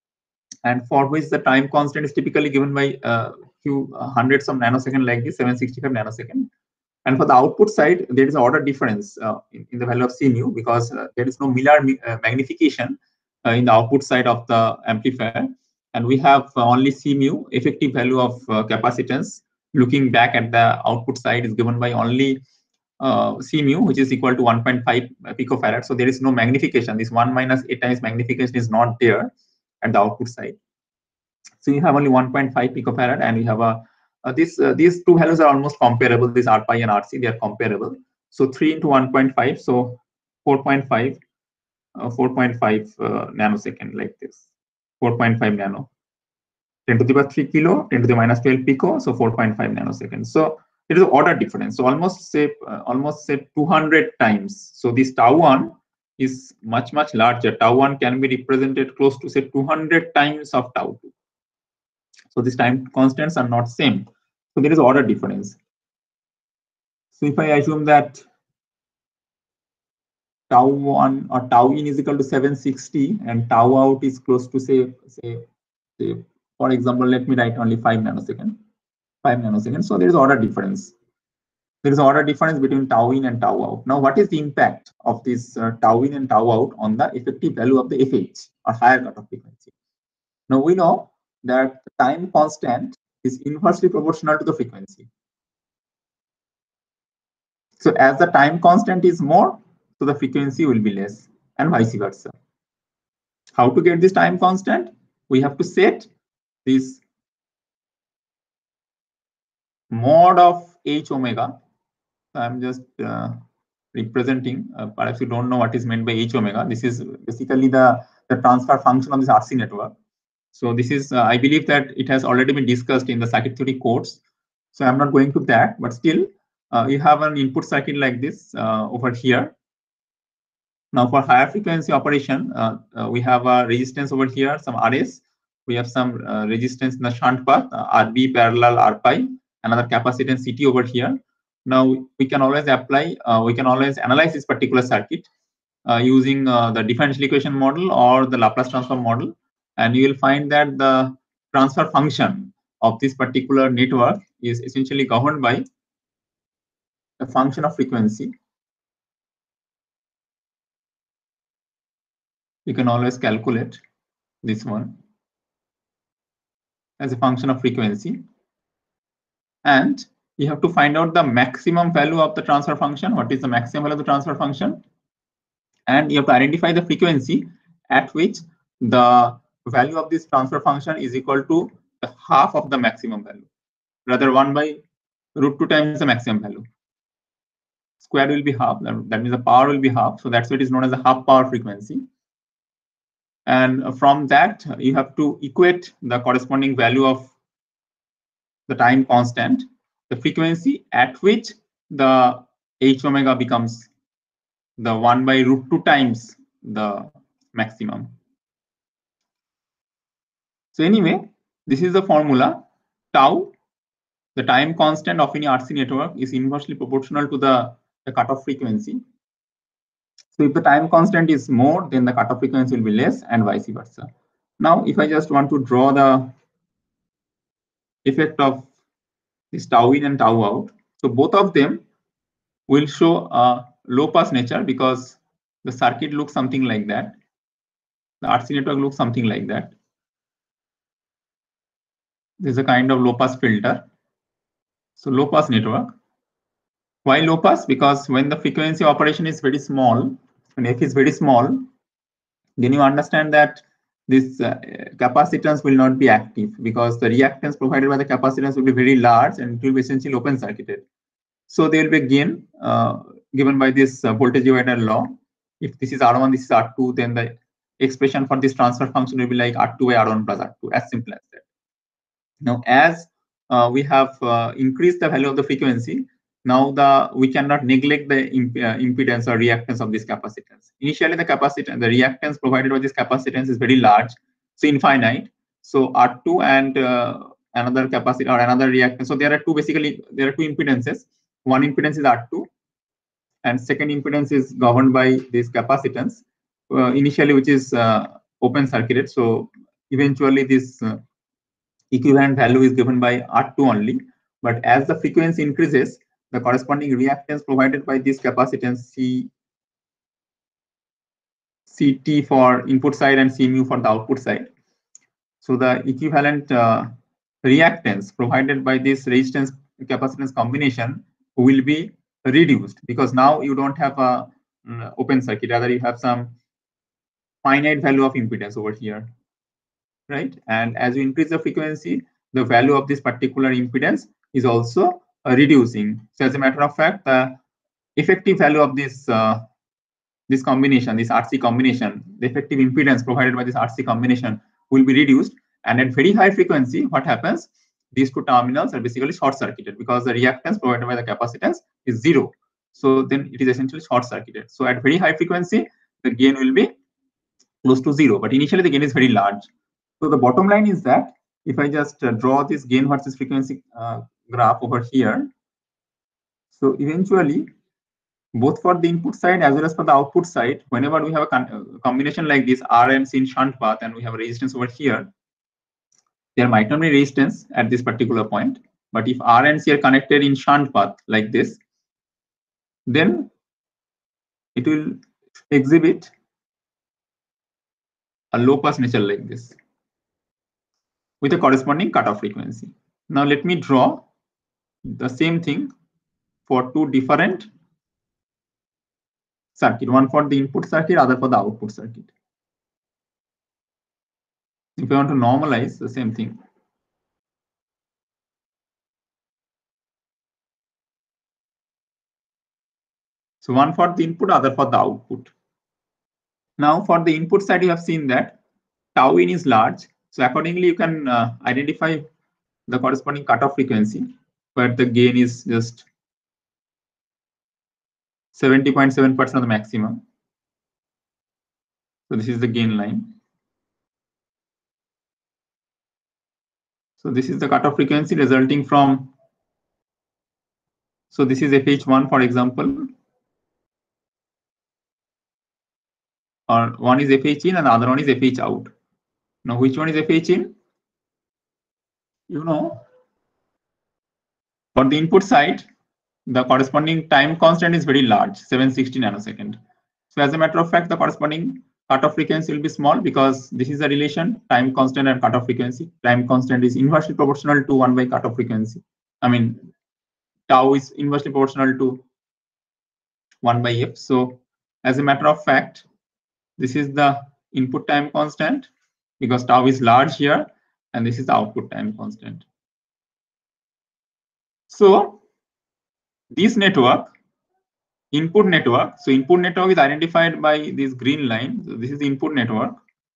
and for which the time constant is typically given by a uh, few hundreds of nanosecond like this, seven sixty-five nanosecond. And for the output side, there is an order difference uh, in, in the value of C mu, because uh, there is no Miller uh, magnification uh, in the output side of the amplifier. And we have uh, only C mu, effective value of uh, capacitance, looking back at the output side is given by only uh, C mu, which is equal to one point five picofarad. So there is no magnification. This one minus eight times magnification is not there at the output side. So you have only one point five picofarad, and you have a Uh, this, uh, these two values are almost comparable. This R pi and R C, they are comparable. So three into one point five, so four point five, uh, four point five uh, nanosecond like this, four point five nano. ten to the power three kilo, ten to the minus twelve pico, so four point five nanoseconds. So it is an order difference. So almost say, uh, almost say two hundred times. So this tau one is much much larger. Tau one can be represented close to say two hundred times of tau two. So these time constants are not same. So there is order difference. So if I assume that tau one or tau in is equal to seven sixty and tau out is close to say, say, say for example, let me write only five nanosecond, five nanoseconds. So there is order difference. There is order difference between tau in and tau out. Now, what is the impact of this uh, tau in and tau out on the effective value of the F H or higher cutoff frequency? Now we know that the time constant is inversely proportional to the frequency. So as the time constant is more, so the frequency will be less, and vice versa. How to get this time constant? We have to set this mod of H omega. So I'm just uh, representing, uh, perhaps you don't know what is meant by H omega. This is basically the, the transfer function of this R C network. So this is, uh, I believe that it has already been discussed in the circuit theory course. So I'm not going to that, but still, uh, you have an input circuit like this uh, over here. Now for higher frequency operation, uh, uh, we have a resistance over here, some R S. We have some uh, resistance in the shunt path, uh, R B parallel R pi, another capacitance C T over here. Now we can always apply, uh, we can always analyze this particular circuit uh, using uh, the differential equation model or the Laplace transform model. And you will find that the transfer function of this particular network is essentially governed by a function of frequency. you can always calculate this one as a function of frequency. And you have to find out the maximum value of the transfer function. What is the maximum value of the transfer function? And you have to identify the frequency at which the value of this transfer function is equal to the half of the maximum value. Rather, one by root two times the maximum value. Square will be half. That means the power will be half. So that's what is known as a half power frequency. And from that, you have to equate the corresponding value of the time constant, the frequency at which the h omega becomes the one by root two times the maximum. So anyway, this is the formula. Tau, the time constant of any R C network, is inversely proportional to the, the cutoff frequency. So if the time constant is more, then the cutoff frequency will be less, and vice versa. Now, if I just want to draw the effect of this tau in and tau out, so both of them will show a low pass nature because the circuit looks something like that. The R C network looks something like that. This is a kind of low pass filter. So low pass network. Why low pass? Because when the frequency operation is very small, when f is very small, then you understand that this uh, capacitance will not be active because the reactance provided by the capacitance will be very large and it will be essentially open circuited. So there will be a gain uh, given by this uh, voltage divider law. If this is R one, this is R two, then the expression for this transfer function will be like R two by R one plus R two, as simple as that. Now, as uh, we have uh, increased the value of the frequency, now the we cannot neglect the imp uh, impedance or reactance of this capacitance. Initially, the capacitance, the reactance provided by this capacitance is very large, so infinite. So R two and uh, another capacitor or another reactance. So there are two basically there are two impedances. One impedance is R two, and second impedance is governed by this capacitance uh, initially, which is uh, open circuited. So eventually, this uh, equivalent value is given by R two only. But as the frequency increases, the corresponding reactance provided by this capacitance C, Ct for input side and Cmu for the output side. So the equivalent uh, reactance provided by this resistance capacitance combination will be reduced because now you don't have a um, open circuit, rather you have some finite value of impedance over here, right? And as you increase the frequency, the value of this particular impedance is also uh, reducing. So as a matter of fact, the effective value of this uh, this combination, this R C combination, the effective impedance provided by this R C combination will be reduced. And at very high frequency, what happens? These two terminals are basically short circuited because the reactance provided by the capacitance is zero. So then it is essentially short circuited. So at very high frequency, the gain will be close to zero, but initially the gain is very large. So the bottom line is that if I just uh, draw this gain versus frequency uh, graph over here, so eventually both for the input side as well as for the output side, whenever we have a con combination like this R and C in shunt path and we have a resistance over here, there might not be resistance at this particular point, but if R and C are connected in shunt path like this, then it will exhibit a low pass nature like this with a corresponding cutoff frequency. Now let me draw the same thing for two different circuit, one for the input circuit, other for the output circuit. If I want to normalize the same thing, so one for the input, other for the output. Now for the input side, you have seen that tau in is large. So accordingly, you can uh, identify the corresponding cutoff frequency, where the gain is just seventy point seven percent of the maximum. So this is the gain line. So this is the cutoff frequency resulting from, so this is F H one, for example, or one is F H in and the other one is F H out. Now, which one is F H in? You know, for the input side, the corresponding time constant is very large, seven hundred sixty nanosecond. So as a matter of fact, the corresponding cutoff frequency will be small because this is a relation, time constant and cutoff frequency. Time constant is inversely proportional to one by cutoff frequency. I mean, tau is inversely proportional to one by f. So as a matter of fact, this is the input time constant because tau is large here, and this is the output time constant. So this network, input network, so input network is identified by this green line. So this is the input network.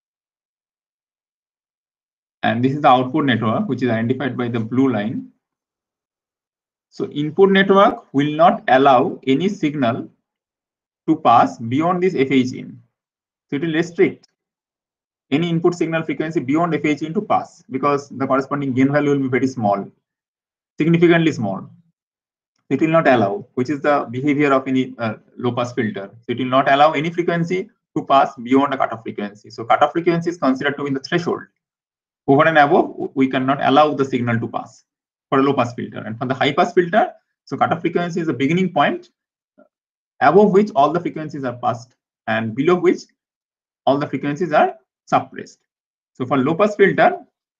And this is the output network, which is identified by the blue line. So input network will not allow any signal to pass beyond this F H in. So it will restrict any input signal frequency beyond F H in to pass because the corresponding gain value will be very small, significantly small. It will not allow, which is the behavior of any uh, low pass filter. So it will not allow any frequency to pass beyond a cutoff frequency. So cutoff frequency is considered to be the threshold. Over and above, we cannot allow the signal to pass for a low pass filter. And for the high pass filter, so cutoff frequency is the beginning point, above which all the frequencies are passed, and below which all the frequencies are suppressed. So for low pass filter,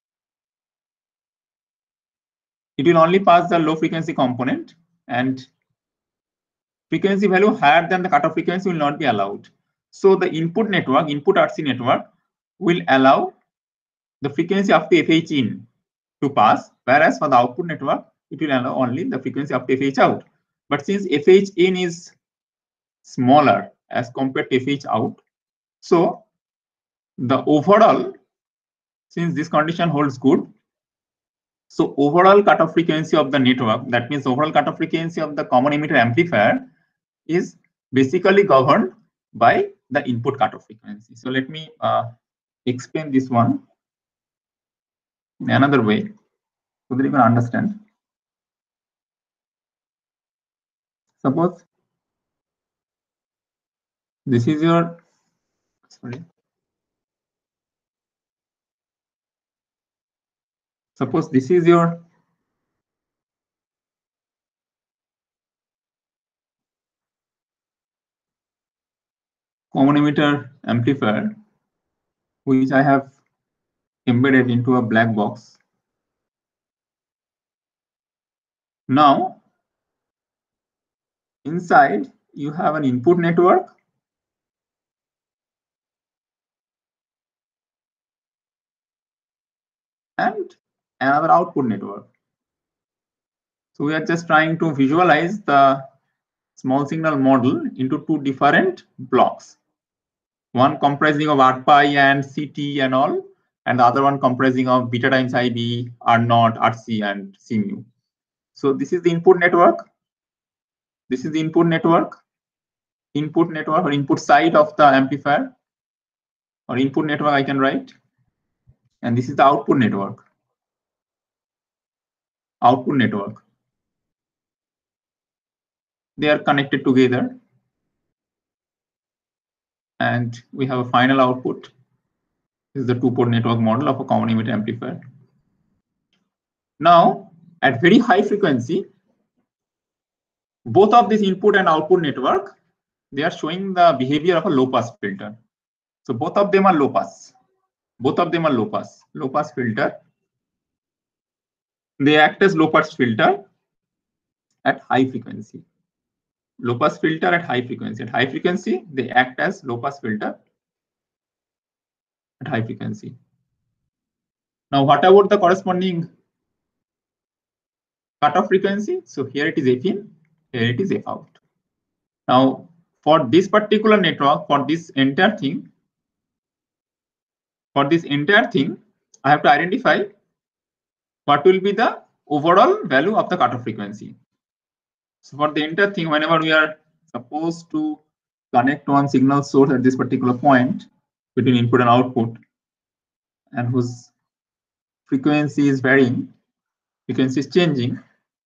it will only pass the low frequency component, and frequency value higher than the cutoff frequency will not be allowed. So the input network, input R C network, will allow the frequency up to F H in to pass, whereas for the output network, it will allow only the frequency up to F H out. But since F H in is smaller as compared to F H out, so the overall, since this condition holds good, so overall cutoff frequency of the network, that means overall cutoff frequency of the common emitter amplifier, is basically governed by the input cutoff frequency. So let me uh, explain this one in another way so that you can understand. Suppose this is your, sorry. Suppose this is your common emitter amplifier, which I have embedded into a black box. Now, inside you have an input network and another output network. So we are just trying to visualize the small signal model into two different blocks. One comprising of R pi and C T and all, and the other one comprising of beta times I B, R naught, R C, and C mu. So this is the input network. This is the input network, input network or input side of the amplifier, or input network I can write. And this is the output network. Output network. They are connected together. And we have a final output. This is the two-port network model of a common emitter amplifier. Now, at very high frequency, both of this input and output network, they are showing the behavior of a low-pass filter. So both of them are low-pass. Both of them are low-pass. Low-pass filter. They act as low-pass filter at high frequency. Low-pass filter at high frequency. At high frequency, they act as low-pass filter at high frequency. Now, what about the corresponding cutoff frequency? So here it is F in, here it is F out. Now, for this particular network, for this entire thing, for this entire thing, I have to identify what will be the overall value of the cutoff frequency. So for the entire thing, whenever we are supposed to connect one signal source at this particular point between input and output, and whose frequency is varying, frequency is changing.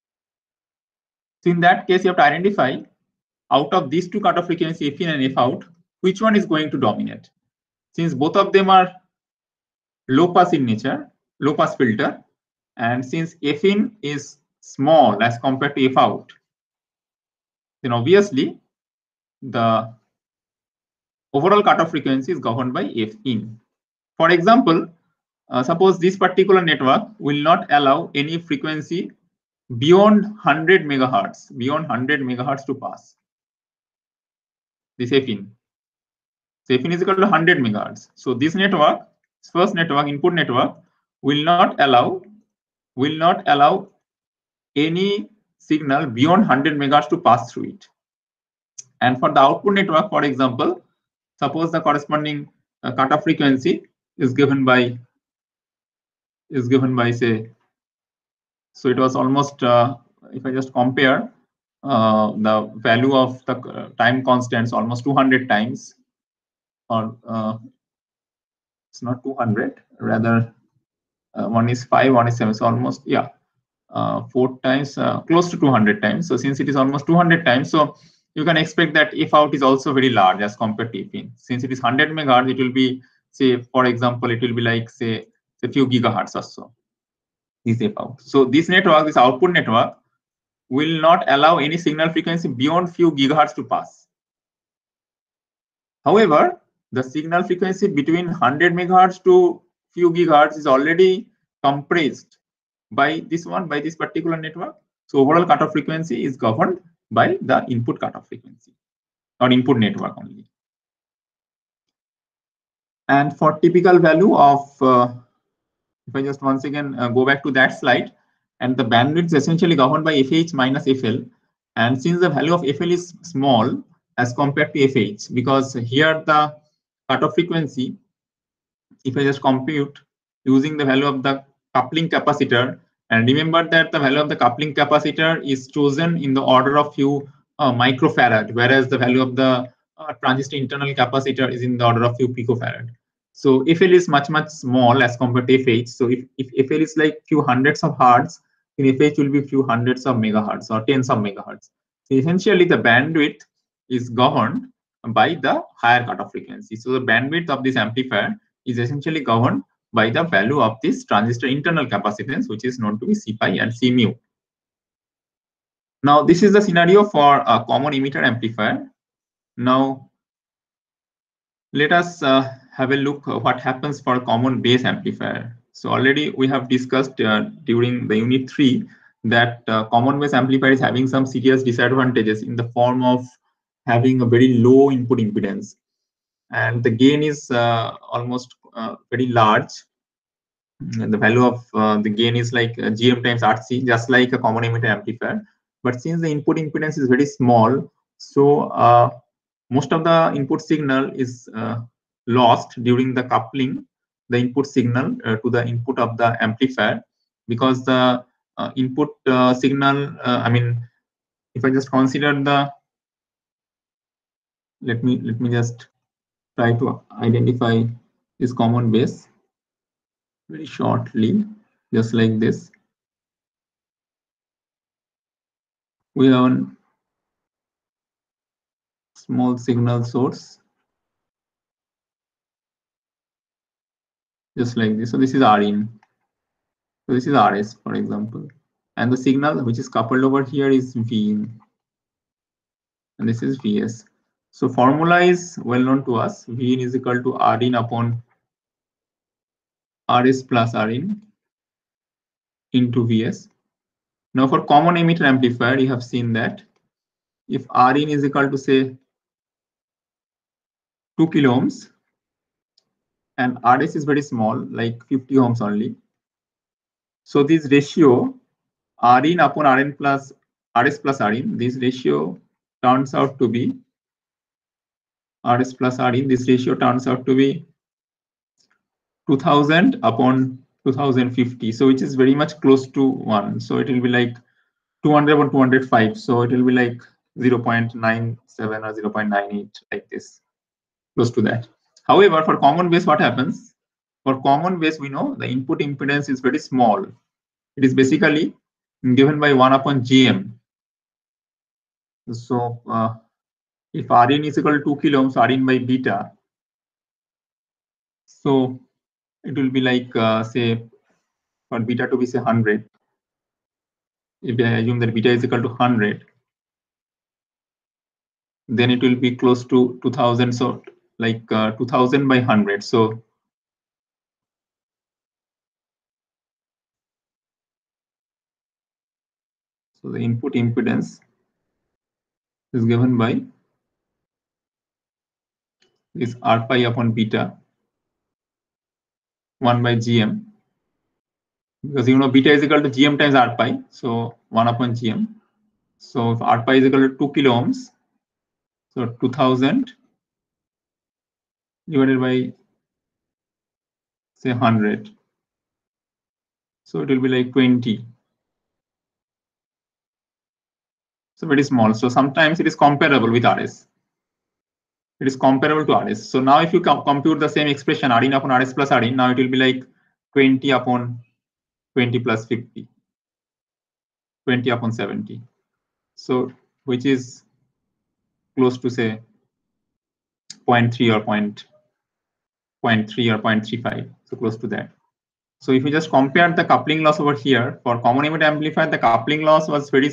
So in that case, you have to identify out of these two cutoff frequency, F in and F out, which one is going to dominate. Since both of them are low pass in nature, low pass filter, and since F in is small as compared to F out, then obviously the overall cutoff frequency is governed by F in. For example, uh, suppose this particular network will not allow any frequency beyond one hundred megahertz, beyond one hundred megahertz to pass. This F in. So F in is equal to one hundred megahertz. So this network, first network, input network, will not allow, will not allow any signal beyond one hundred megahertz to pass through it. And for the output network, for example, suppose the corresponding uh, cutoff frequency is given by is given by say, so it was almost uh, if I just compare uh, the value of the uh, time constants almost two hundred times, or uh, it's not two hundred, rather uh, one is five, one is seven, so almost yeah uh, four times, uh, close to two hundred times. So since it is almost two hundred times, so you can expect that F out is also very large as compared to F in. Since it is one hundred megahertz, it will be, say, for example, it will be like say a few gigahertz or so. This F out. So this network, this output network, will not allow any signal frequency beyond few gigahertz to pass. However, the signal frequency between one hundred megahertz to few gigahertz is already compressed by this one, by this particular network. So overall cutoff frequency is governed by the input cutoff frequency or input network only. And for typical value of, uh, if I just once again uh, go back to that slide, and the bandwidth is essentially governed by F H minus F L. And since the value of F L is small as compared to F H, because here the cutoff frequency, if I just compute using the value of the coupling capacitor, and remember that the value of the coupling capacitor is chosen in the order of few uh, microfarad, whereas the value of the uh, transistor internal capacitor is in the order of few picofarad. So F L is much, much small as compared to F H. So if, if F L is like few hundreds of hertz, then F H will be few hundreds of megahertz or tens of megahertz. So essentially the bandwidth is governed by the higher cutoff frequency. So the bandwidth of this amplifier is essentially governed by the value of this transistor internal capacitance, which is known to be C pi and C mu. Now, this is the scenario for a common emitter amplifier. Now, let us uh, have a look at what happens for a common base amplifier. So already we have discussed uh, during the unit three that uh, common base amplifier is having some serious disadvantages in the form of having a very low input impedance, and the gain is uh, almost uh, very large. And the value of uh, the gain is like uh, G M times R C, just like a common emitter amplifier. But since the input impedance is very small, so uh, most of the input signal is uh, lost during the coupling the input signal uh, to the input of the amplifier, because the uh, input uh, signal, uh, I mean, if I just consider the, let me let me just try to identify this common base very shortly, just like this. We have a small signal source, just like this. So this is R in. So this is R S, for example. And the signal which is coupled over here is V in. And this is V S. So formula is well known to us. V in is equal to R in upon R S plus R in into V S. Now for common emitter amplifier, you have seen that if R in is equal to say two kilo ohms and R S is very small, like fifty ohms only. So this ratio R in upon R n plus R S plus R in, this ratio turns out to be R S plus R in, this ratio turns out to be two thousand upon two thousand fifty. So which is very much close to one. So it will be like two hundred upon two hundred five. So it will be like zero point nine seven or zero point nine eight, like this, close to that. However, for common base, what happens? For common base, we know the input impedance is very small. It is basically given by one upon G M. So uh, if R in is equal to two kilo ohms, R in by beta, so it will be like uh, say for beta to be say one hundred. If I assume that beta is equal to one hundred, then it will be close to two thousand. So like uh, two thousand by one hundred. So so the input impedance is given by this R pi upon beta one by Gm, because you know beta is equal to Gm times R pi, so one upon Gm. So if R pi is equal to two kilo ohms, so two thousand divided by say one hundred, so it will be like twenty. So very small. So sometimes it is comparable with R S. It is comparable to R S. So now if you com compute the same expression R in upon R S plus R in, now it will be like twenty upon twenty plus fifty, twenty upon seventy. So which is close to say zero point three or zero point three or zero point three five. So close to that. So if you just compare the coupling loss over here for common emitter amplifier, the coupling loss was very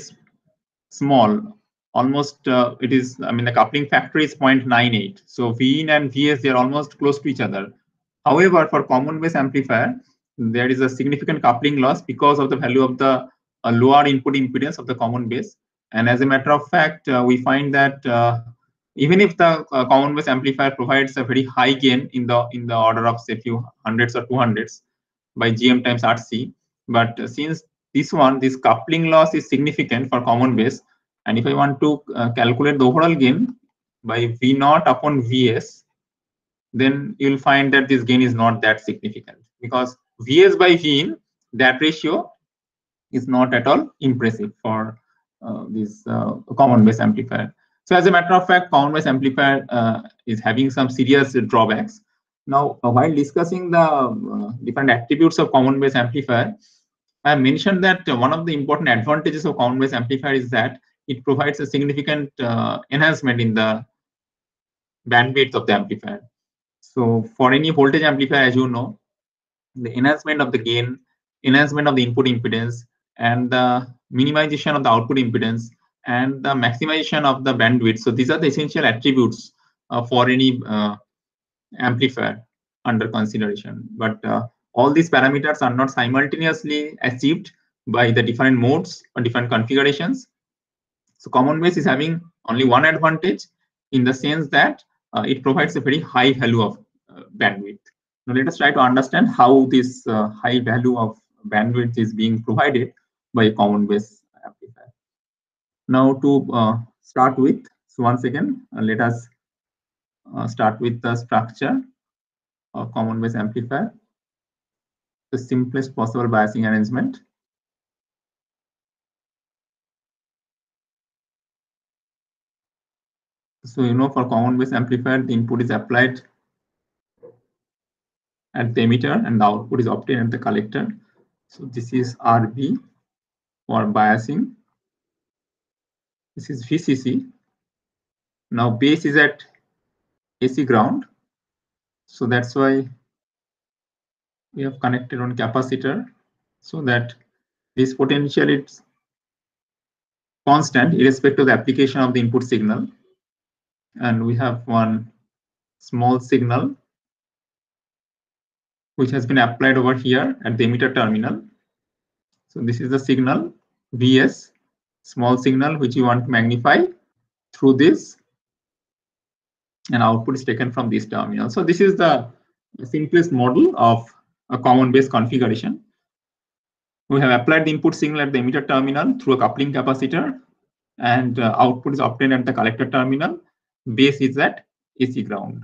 small. Almost uh, it is, I mean, the coupling factor is zero point nine eight. So V in and V S, they are almost close to each other. However, for common base amplifier, there is a significant coupling loss because of the value of the uh, lower input impedance of the common base. And as a matter of fact, uh, we find that uh, even if the uh, common base amplifier provides a very high gain in the in the order of say few hundreds or two hundreds by Gm times R C, but uh, since this one, this coupling loss is significant for common base, and if I want to uh, calculate the overall gain by V naught upon Vs, then you'll find that this gain is not that significant, because Vs by Vin, that ratio is not at all impressive for uh, this uh, common base amplifier. So as a matter of fact, common base amplifier uh, is having some serious drawbacks. Now, uh, while discussing the uh, different attributes of common base amplifier, I mentioned that uh, one of the important advantages of common base amplifier is that it provides a significant uh, enhancement in the bandwidth of the amplifier. So for any voltage amplifier, as you know, the enhancement of the gain, enhancement of the input impedance, and the minimization of the output impedance, and the maximization of the bandwidth. So these are the essential attributes uh, for any uh, amplifier under consideration. But uh, all these parameters are not simultaneously achieved by the different modes or different configurations. So common base is having only one advantage, in the sense that uh, it provides a very high value of uh, bandwidth. Now let us try to understand how this uh, high value of bandwidth is being provided by a common base amplifier. Now to uh, start with, so once again, uh, let us uh, start with the structure of common base amplifier, the simplest possible biasing arrangement. So you know, for common base amplifier, the input is applied at the emitter and the output is obtained at the collector. So this is R B for biasing. This is V C C. Now base is at A C ground. So that's why we have connected on capacitor, so that this potential is constant irrespective of the application of the input signal. And we have one small signal which has been applied over here at the emitter terminal. So this is the signal Vs, small signal, which you want to magnify through this, and output is taken from this terminal. So this is the simplest model of a common base configuration. We have applied the input signal at the emitter terminal through a coupling capacitor, and uh, output is obtained at the collector terminal. Base is at A C ground.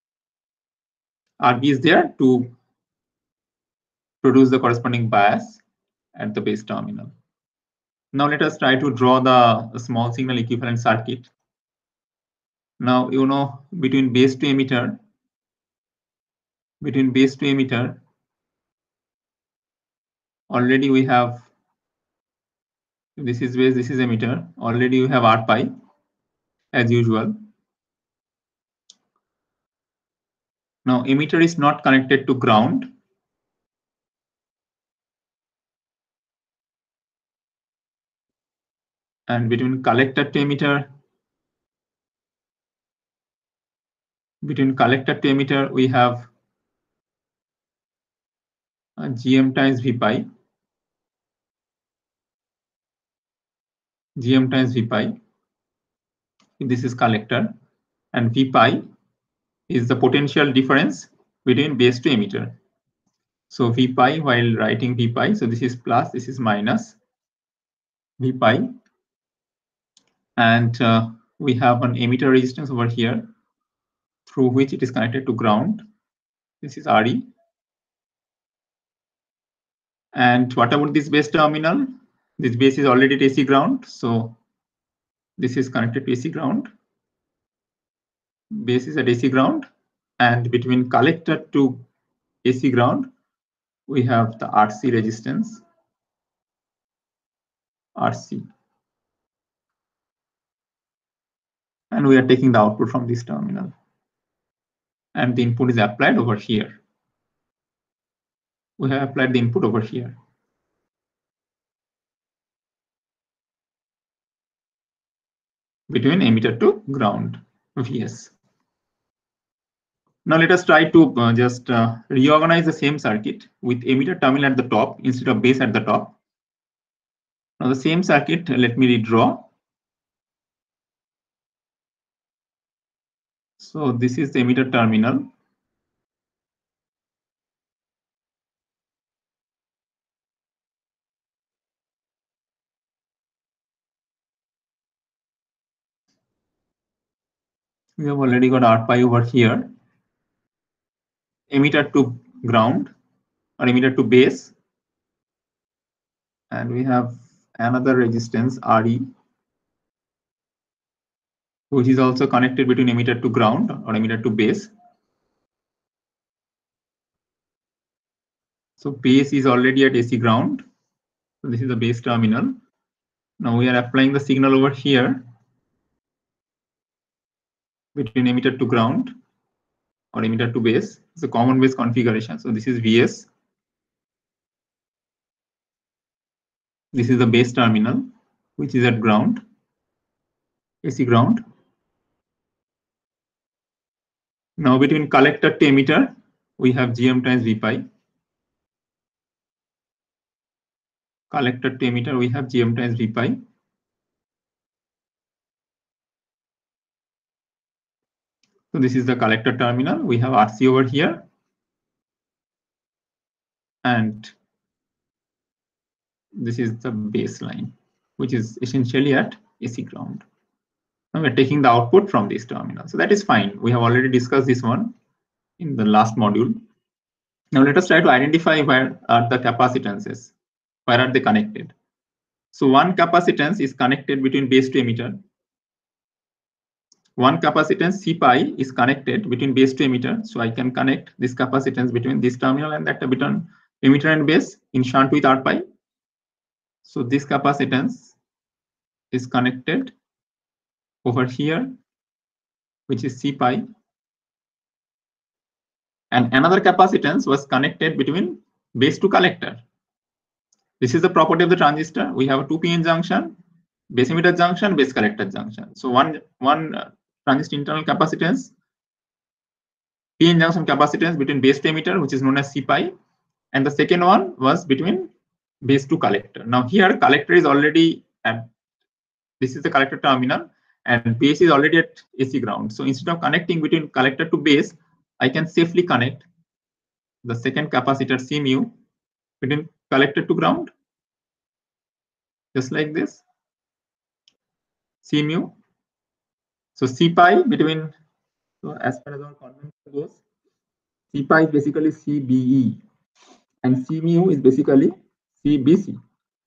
R B is there to produce the corresponding bias at the base terminal. Now let us try to draw the, the small signal equivalent circuit. Now, you know, between base to emitter, between base to emitter, already we have, this is base, this is emitter, already you have R pi as usual. Now emitter is not connected to ground. And between collector to emitter, Between collector to emitter, we have uh, Gm times V pi. Gm times V pi. This is collector, and V pi is the potential difference between base to emitter. So V pi, while writing V pi, so this is plus, this is minus V pi. And uh, we have an emitter resistance over here through which it is connected to ground. This is R E. And what about this base terminal? This base is already at A C ground. So this is connected to A C ground. Base is at A C ground. And between collector to A C ground, we have the R C resistance, R C. And we are taking the output from this terminal. And the input is applied over here. We have applied the input over here. Between emitter to ground, V S. Now let us try to uh, just uh, reorganize the same circuit with emitter terminal at the top instead of base at the top. Now the same circuit, let me redraw. So this is the emitter terminal. We have already got R pi over here. Emitter to ground or emitter to base. And we have another resistance R E, which is also connected between emitter to ground or emitter to base. So base is already at A C ground. So this is the base terminal. Now we are applying the signal over here between emitter to ground or emitter to base. It's a common base configuration. So this is V S. This is the base terminal, which is at ground, A C ground. Now between collector to emitter, we have Gm times V pi. Collector to emitter, we have Gm times V pi. So this is the collector terminal. We have R C over here. And this is the baseline, which is essentially at A C ground. Now we're taking the output from this terminal. So that is fine. We have already discussed this one in the last module. Now let us try to identify where are the capacitances. Where are they connected? So one capacitance is connected between base to emitter. One capacitance C pi is connected between base to emitter. So I can connect this capacitance between this terminal and that between emitter and base in shunt with R pi. So this capacitance is connected over here, which is C pi. And another capacitance was connected between base to collector. This is the property of the transistor. We have a two P N junction, base emitter junction, base collector junction. So one, one uh, transistor internal capacitance, P N junction capacitance between base to emitter, which is known as C pi. And the second one was between base to collector. Now here collector is already at, this is the collector terminal, and base is already at A C ground. So instead of connecting between collector to base, I can safely connect the second capacitor C mu between collector to ground, just like this, C mu. So C pi between, so as far as our convention goes, C pi is basically C B E, and C mu is basically C B C.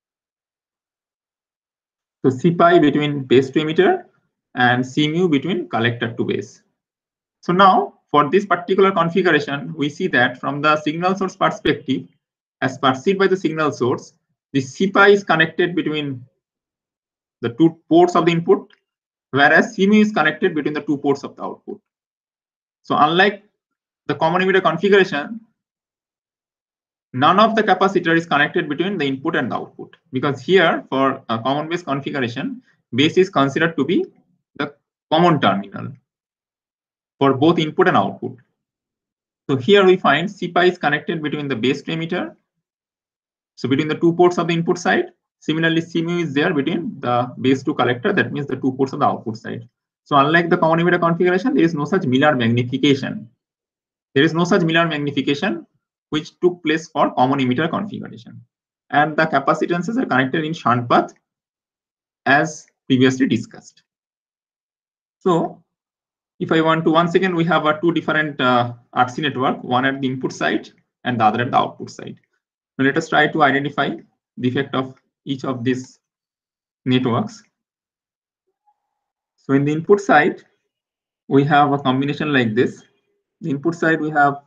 So C pi between base to emitter and C mu between collector to base. So now for this particular configuration, we see that from the signal source perspective, as perceived by the signal source, the C pi is connected between the two ports of the input, whereas C mu is connected between the two ports of the output. So unlike the common emitter configuration, none of the capacitor is connected between the input and the output, because here for a common base configuration, base is considered to be the common terminal. for both input and output. So here we find C P I is connected between the base to emitter. So between the two ports of the input side. Similarly, C M U is there between the base to collector. That means the two ports of the output side. So unlike the common emitter configuration, there is no such Miller magnification. There is no such Miller magnification which took place for common emitter configuration. And the capacitances are connected in shunt path as previously discussed. So if I want to, once again, we have a two different uh, R C network, one at the input side and the other at the output side. Now let us try to identify the effect of each of these networks. So in the input side, we have a combination like this. The input side, we have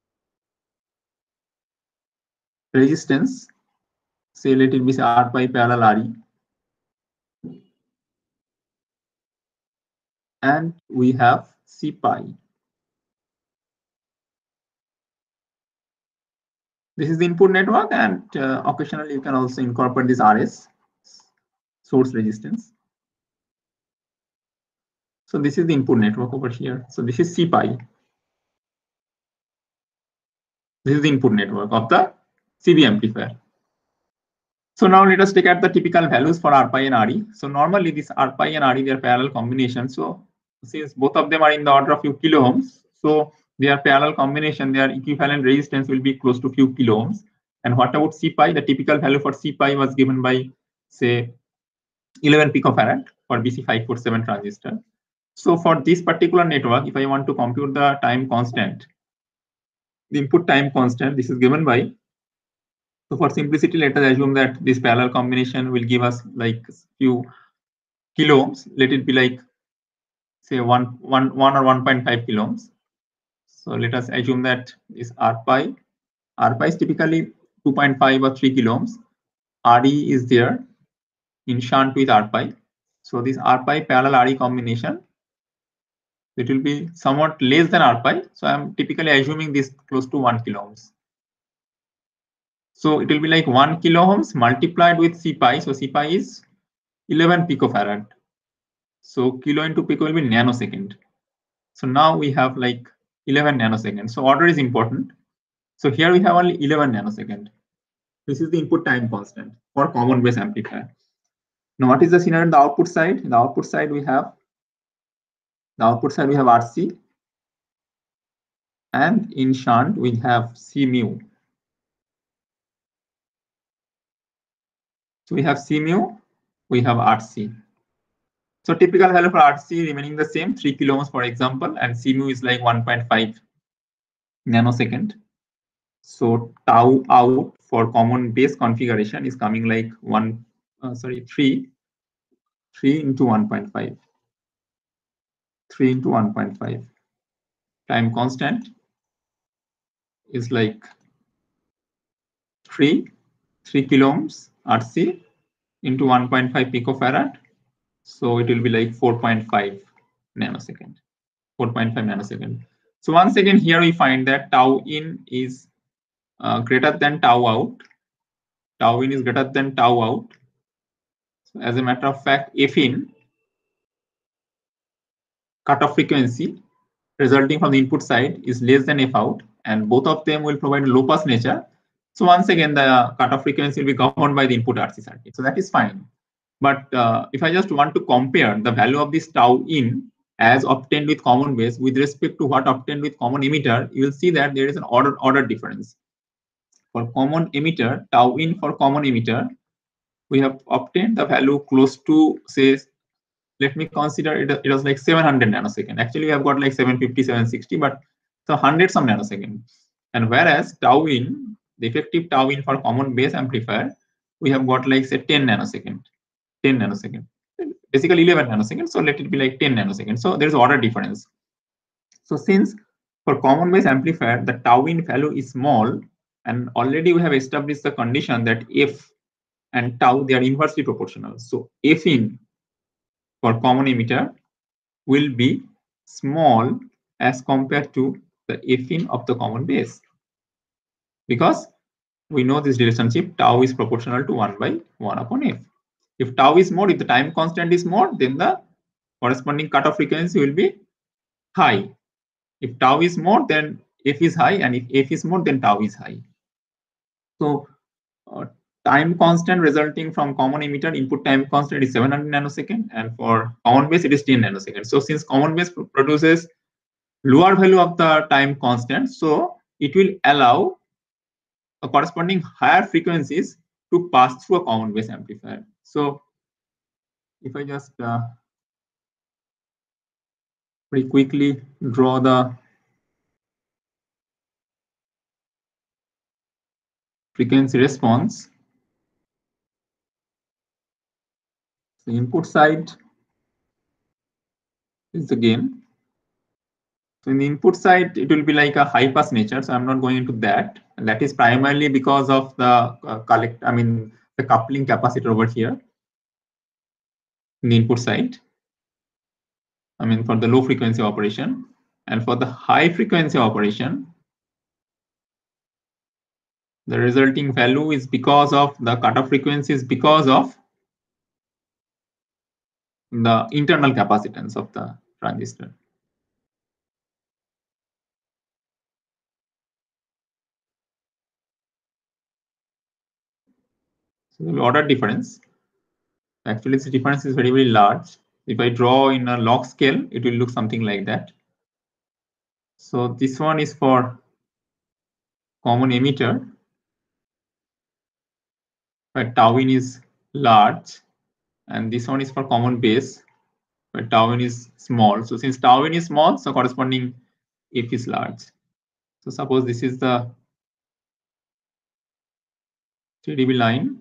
resistance, say let it be say R pi parallel R E. And we have C P I. This is the input network, and uh, occasionally you can also incorporate this R S, source resistance. So this is the input network over here. So this is C P I. This is the input network of the C B amplifier. So now let us take at the typical values for R pi and R E. So normally this R pi and R E, they are parallel combination. So since both of them are in the order of few kilo ohms, so their parallel combination, their equivalent resistance will be close to few kilo ohms. And what about C P I? The typical value for C P I was given by say eleven picofarad for B C five forty-seven transistor. So for this particular network, if I want to compute the time constant, the input time constant, this is given by, so for simplicity, let us assume that this parallel combination will give us like few kilo ohms. Let it be like say one, one, one or one point five kilo ohms. So let us assume that is R pi. R pi is typically two point five or three kilo ohms. R E is there in shunt with R pi. So this R pi parallel R E combination, it will be somewhat less than R pi. So I'm typically assuming this close to one kilo ohms. So it will be like one kilo ohms multiplied with C P I. So C P I is eleven picofarad. So kilo into pico will be nanosecond. So now we have like eleven nanoseconds. So order is important. So here we have only eleven nanosecond. This is the input time constant for common base amplifier. Now what is the scenario on the output side? The output side we have the output side we have R C, and in shunt we have C mu. So we have C mu, we have R C. So typical value for R C remaining the same, three kilo ohms for example, and C mu is like one point five nanosecond. So tau out for common base configuration is coming like one, uh, sorry, three, three into one point five, three into one point five. Time constant is like three, three kilo ohms R C into one point five picofarad. So it will be like four point five nanosecond, four point five nanosecond. So once again, here we find that tau in is uh, greater than tau out. Tau in is greater than tau out. So as a matter of fact, F in, cutoff frequency resulting from the input side, is less than F out, and both of them will provide low pass nature. So once again, the cutoff frequency will be governed by the input R C circuit. So that is fine. But uh, if I just want to compare the value of this tau in as obtained with common base with respect to what obtained with common emitter, you will see that there is an order order difference. For common emitter, tau in for common emitter, we have obtained the value close to, say, let me consider it, it was like seven hundred nanosecond. Actually, we have got like seven fifty, seven sixty, but so hundreds of nanosecond. And whereas tau in, the effective tau in for common base amplifier, we have got like say ten nanosecond, ten nanosecond, basically eleven nanoseconds. So let it be like ten nanoseconds. So there is order difference. So since for common base amplifier, the tau in value is small, and already we have established the condition that F and tau, they are inversely proportional. So F in for common emitter will be small as compared to the F in of the common base, because we know this relationship tau is proportional to one by one upon F. If tau is more, if the time constant is more, then the corresponding cutoff frequency will be high. If tau is more, then f is high, and if f is more, then tau is high. So uh, time constant resulting from common emitter input time constant is seven hundred nanosecond, and for common base it is ten nanoseconds. So since common base produces lower value of the time constant, so it will allow a corresponding higher frequencies to pass through a common base amplifier. So if I just uh, very quickly draw the frequency response, the input side is the gain. So in the input side, it will be like a high pass nature. So I'm not going into that. And that is primarily because of the uh, collect, I mean, the coupling capacitor over here in the input side. I mean, for the low frequency operation. And for the high frequency operation, the resulting value is because of the cutoff frequencies, because of the internal capacitance of the transistor. So the order difference. Actually, this difference is very, very large. If I draw in a log scale, it will look something like that. So this one is for common emitter, where tau in is large, and this one is for common base, where tau in is small. So since tau in is small, so corresponding f is large. So suppose this is the three D B line.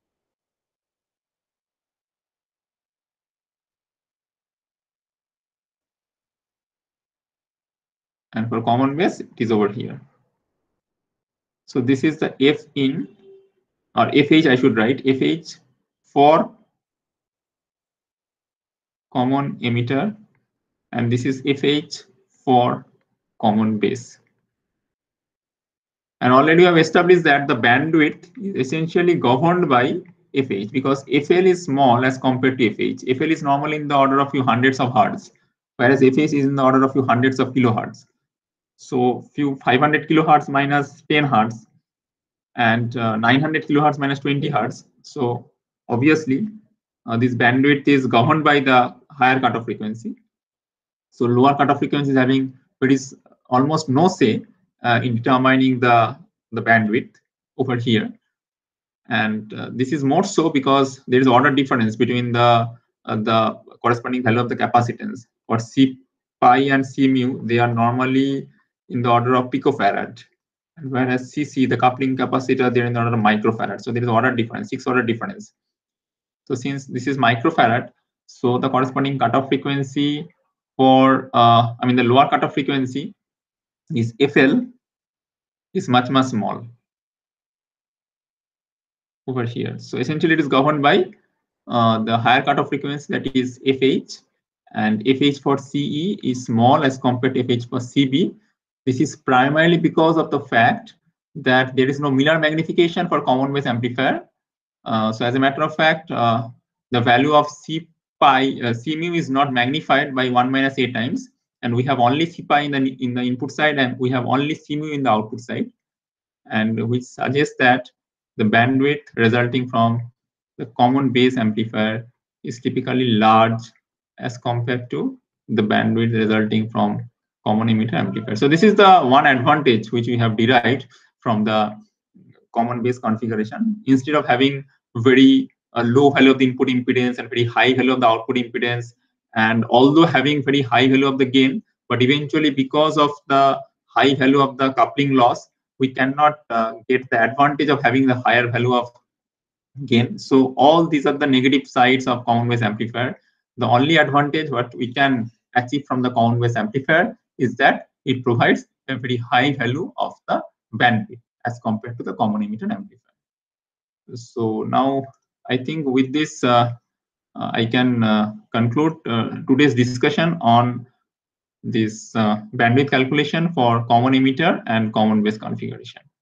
And for common base, it is over here. So this is the F in, or F H, I should write F H for common emitter, and this is F H for common base. And already we have established that the bandwidth is essentially governed by F H, because F L is small as compared to F H. F L is normally in the order of few hundreds of hertz, whereas F H is in the order of few hundreds of kilohertz. So few five hundred kilohertz minus ten hertz, and uh, nine hundred kilohertz minus twenty hertz. So obviously, uh, this bandwidth is governed by the higher cutoff frequency. So lower cutoff frequency is having very almost no say uh, in determining the the bandwidth over here. And uh, this is more so because there is order difference between the uh, the corresponding value of the capacitance. For C pi and C mu, they are normally in the order of picofarad, and whereas C C, the coupling capacitor, they're in the order of microfarad. So there is order difference, six order difference. So since this is microfarad, so the corresponding cutoff frequency for uh, I mean the lower cutoff frequency is F L is much much small over here. So essentially, it is governed by uh, the higher cutoff frequency, that is F H, and F H for C E is small as compared to F H for C B. This is primarily because of the fact that there is no Miller magnification for common base amplifier. Uh, so as a matter of fact, uh, the value of C pi, uh, C mu is not magnified by one minus a times, and we have only C pi in the in the input side, and we have only C mu in the output side, and which suggests that the bandwidth resulting from the common base amplifier is typically large as compared to the bandwidth resulting from common emitter amplifier. So this is the one advantage which we have derived from the common base configuration. Instead of having very uh, low value of the input impedance and very high value of the output impedance, and although having very high value of the gain, but eventually because of the high value of the coupling loss, we cannot uh, get the advantage of having the higher value of gain. So all these are the negative sides of common base amplifier. The only advantage what we can achieve from the common base amplifier is that it provides a very high value of the bandwidth as compared to the common emitter amplifier. So now I think with this uh, uh, I can uh, conclude uh, today's discussion on this uh, bandwidth calculation for common emitter and common base configuration.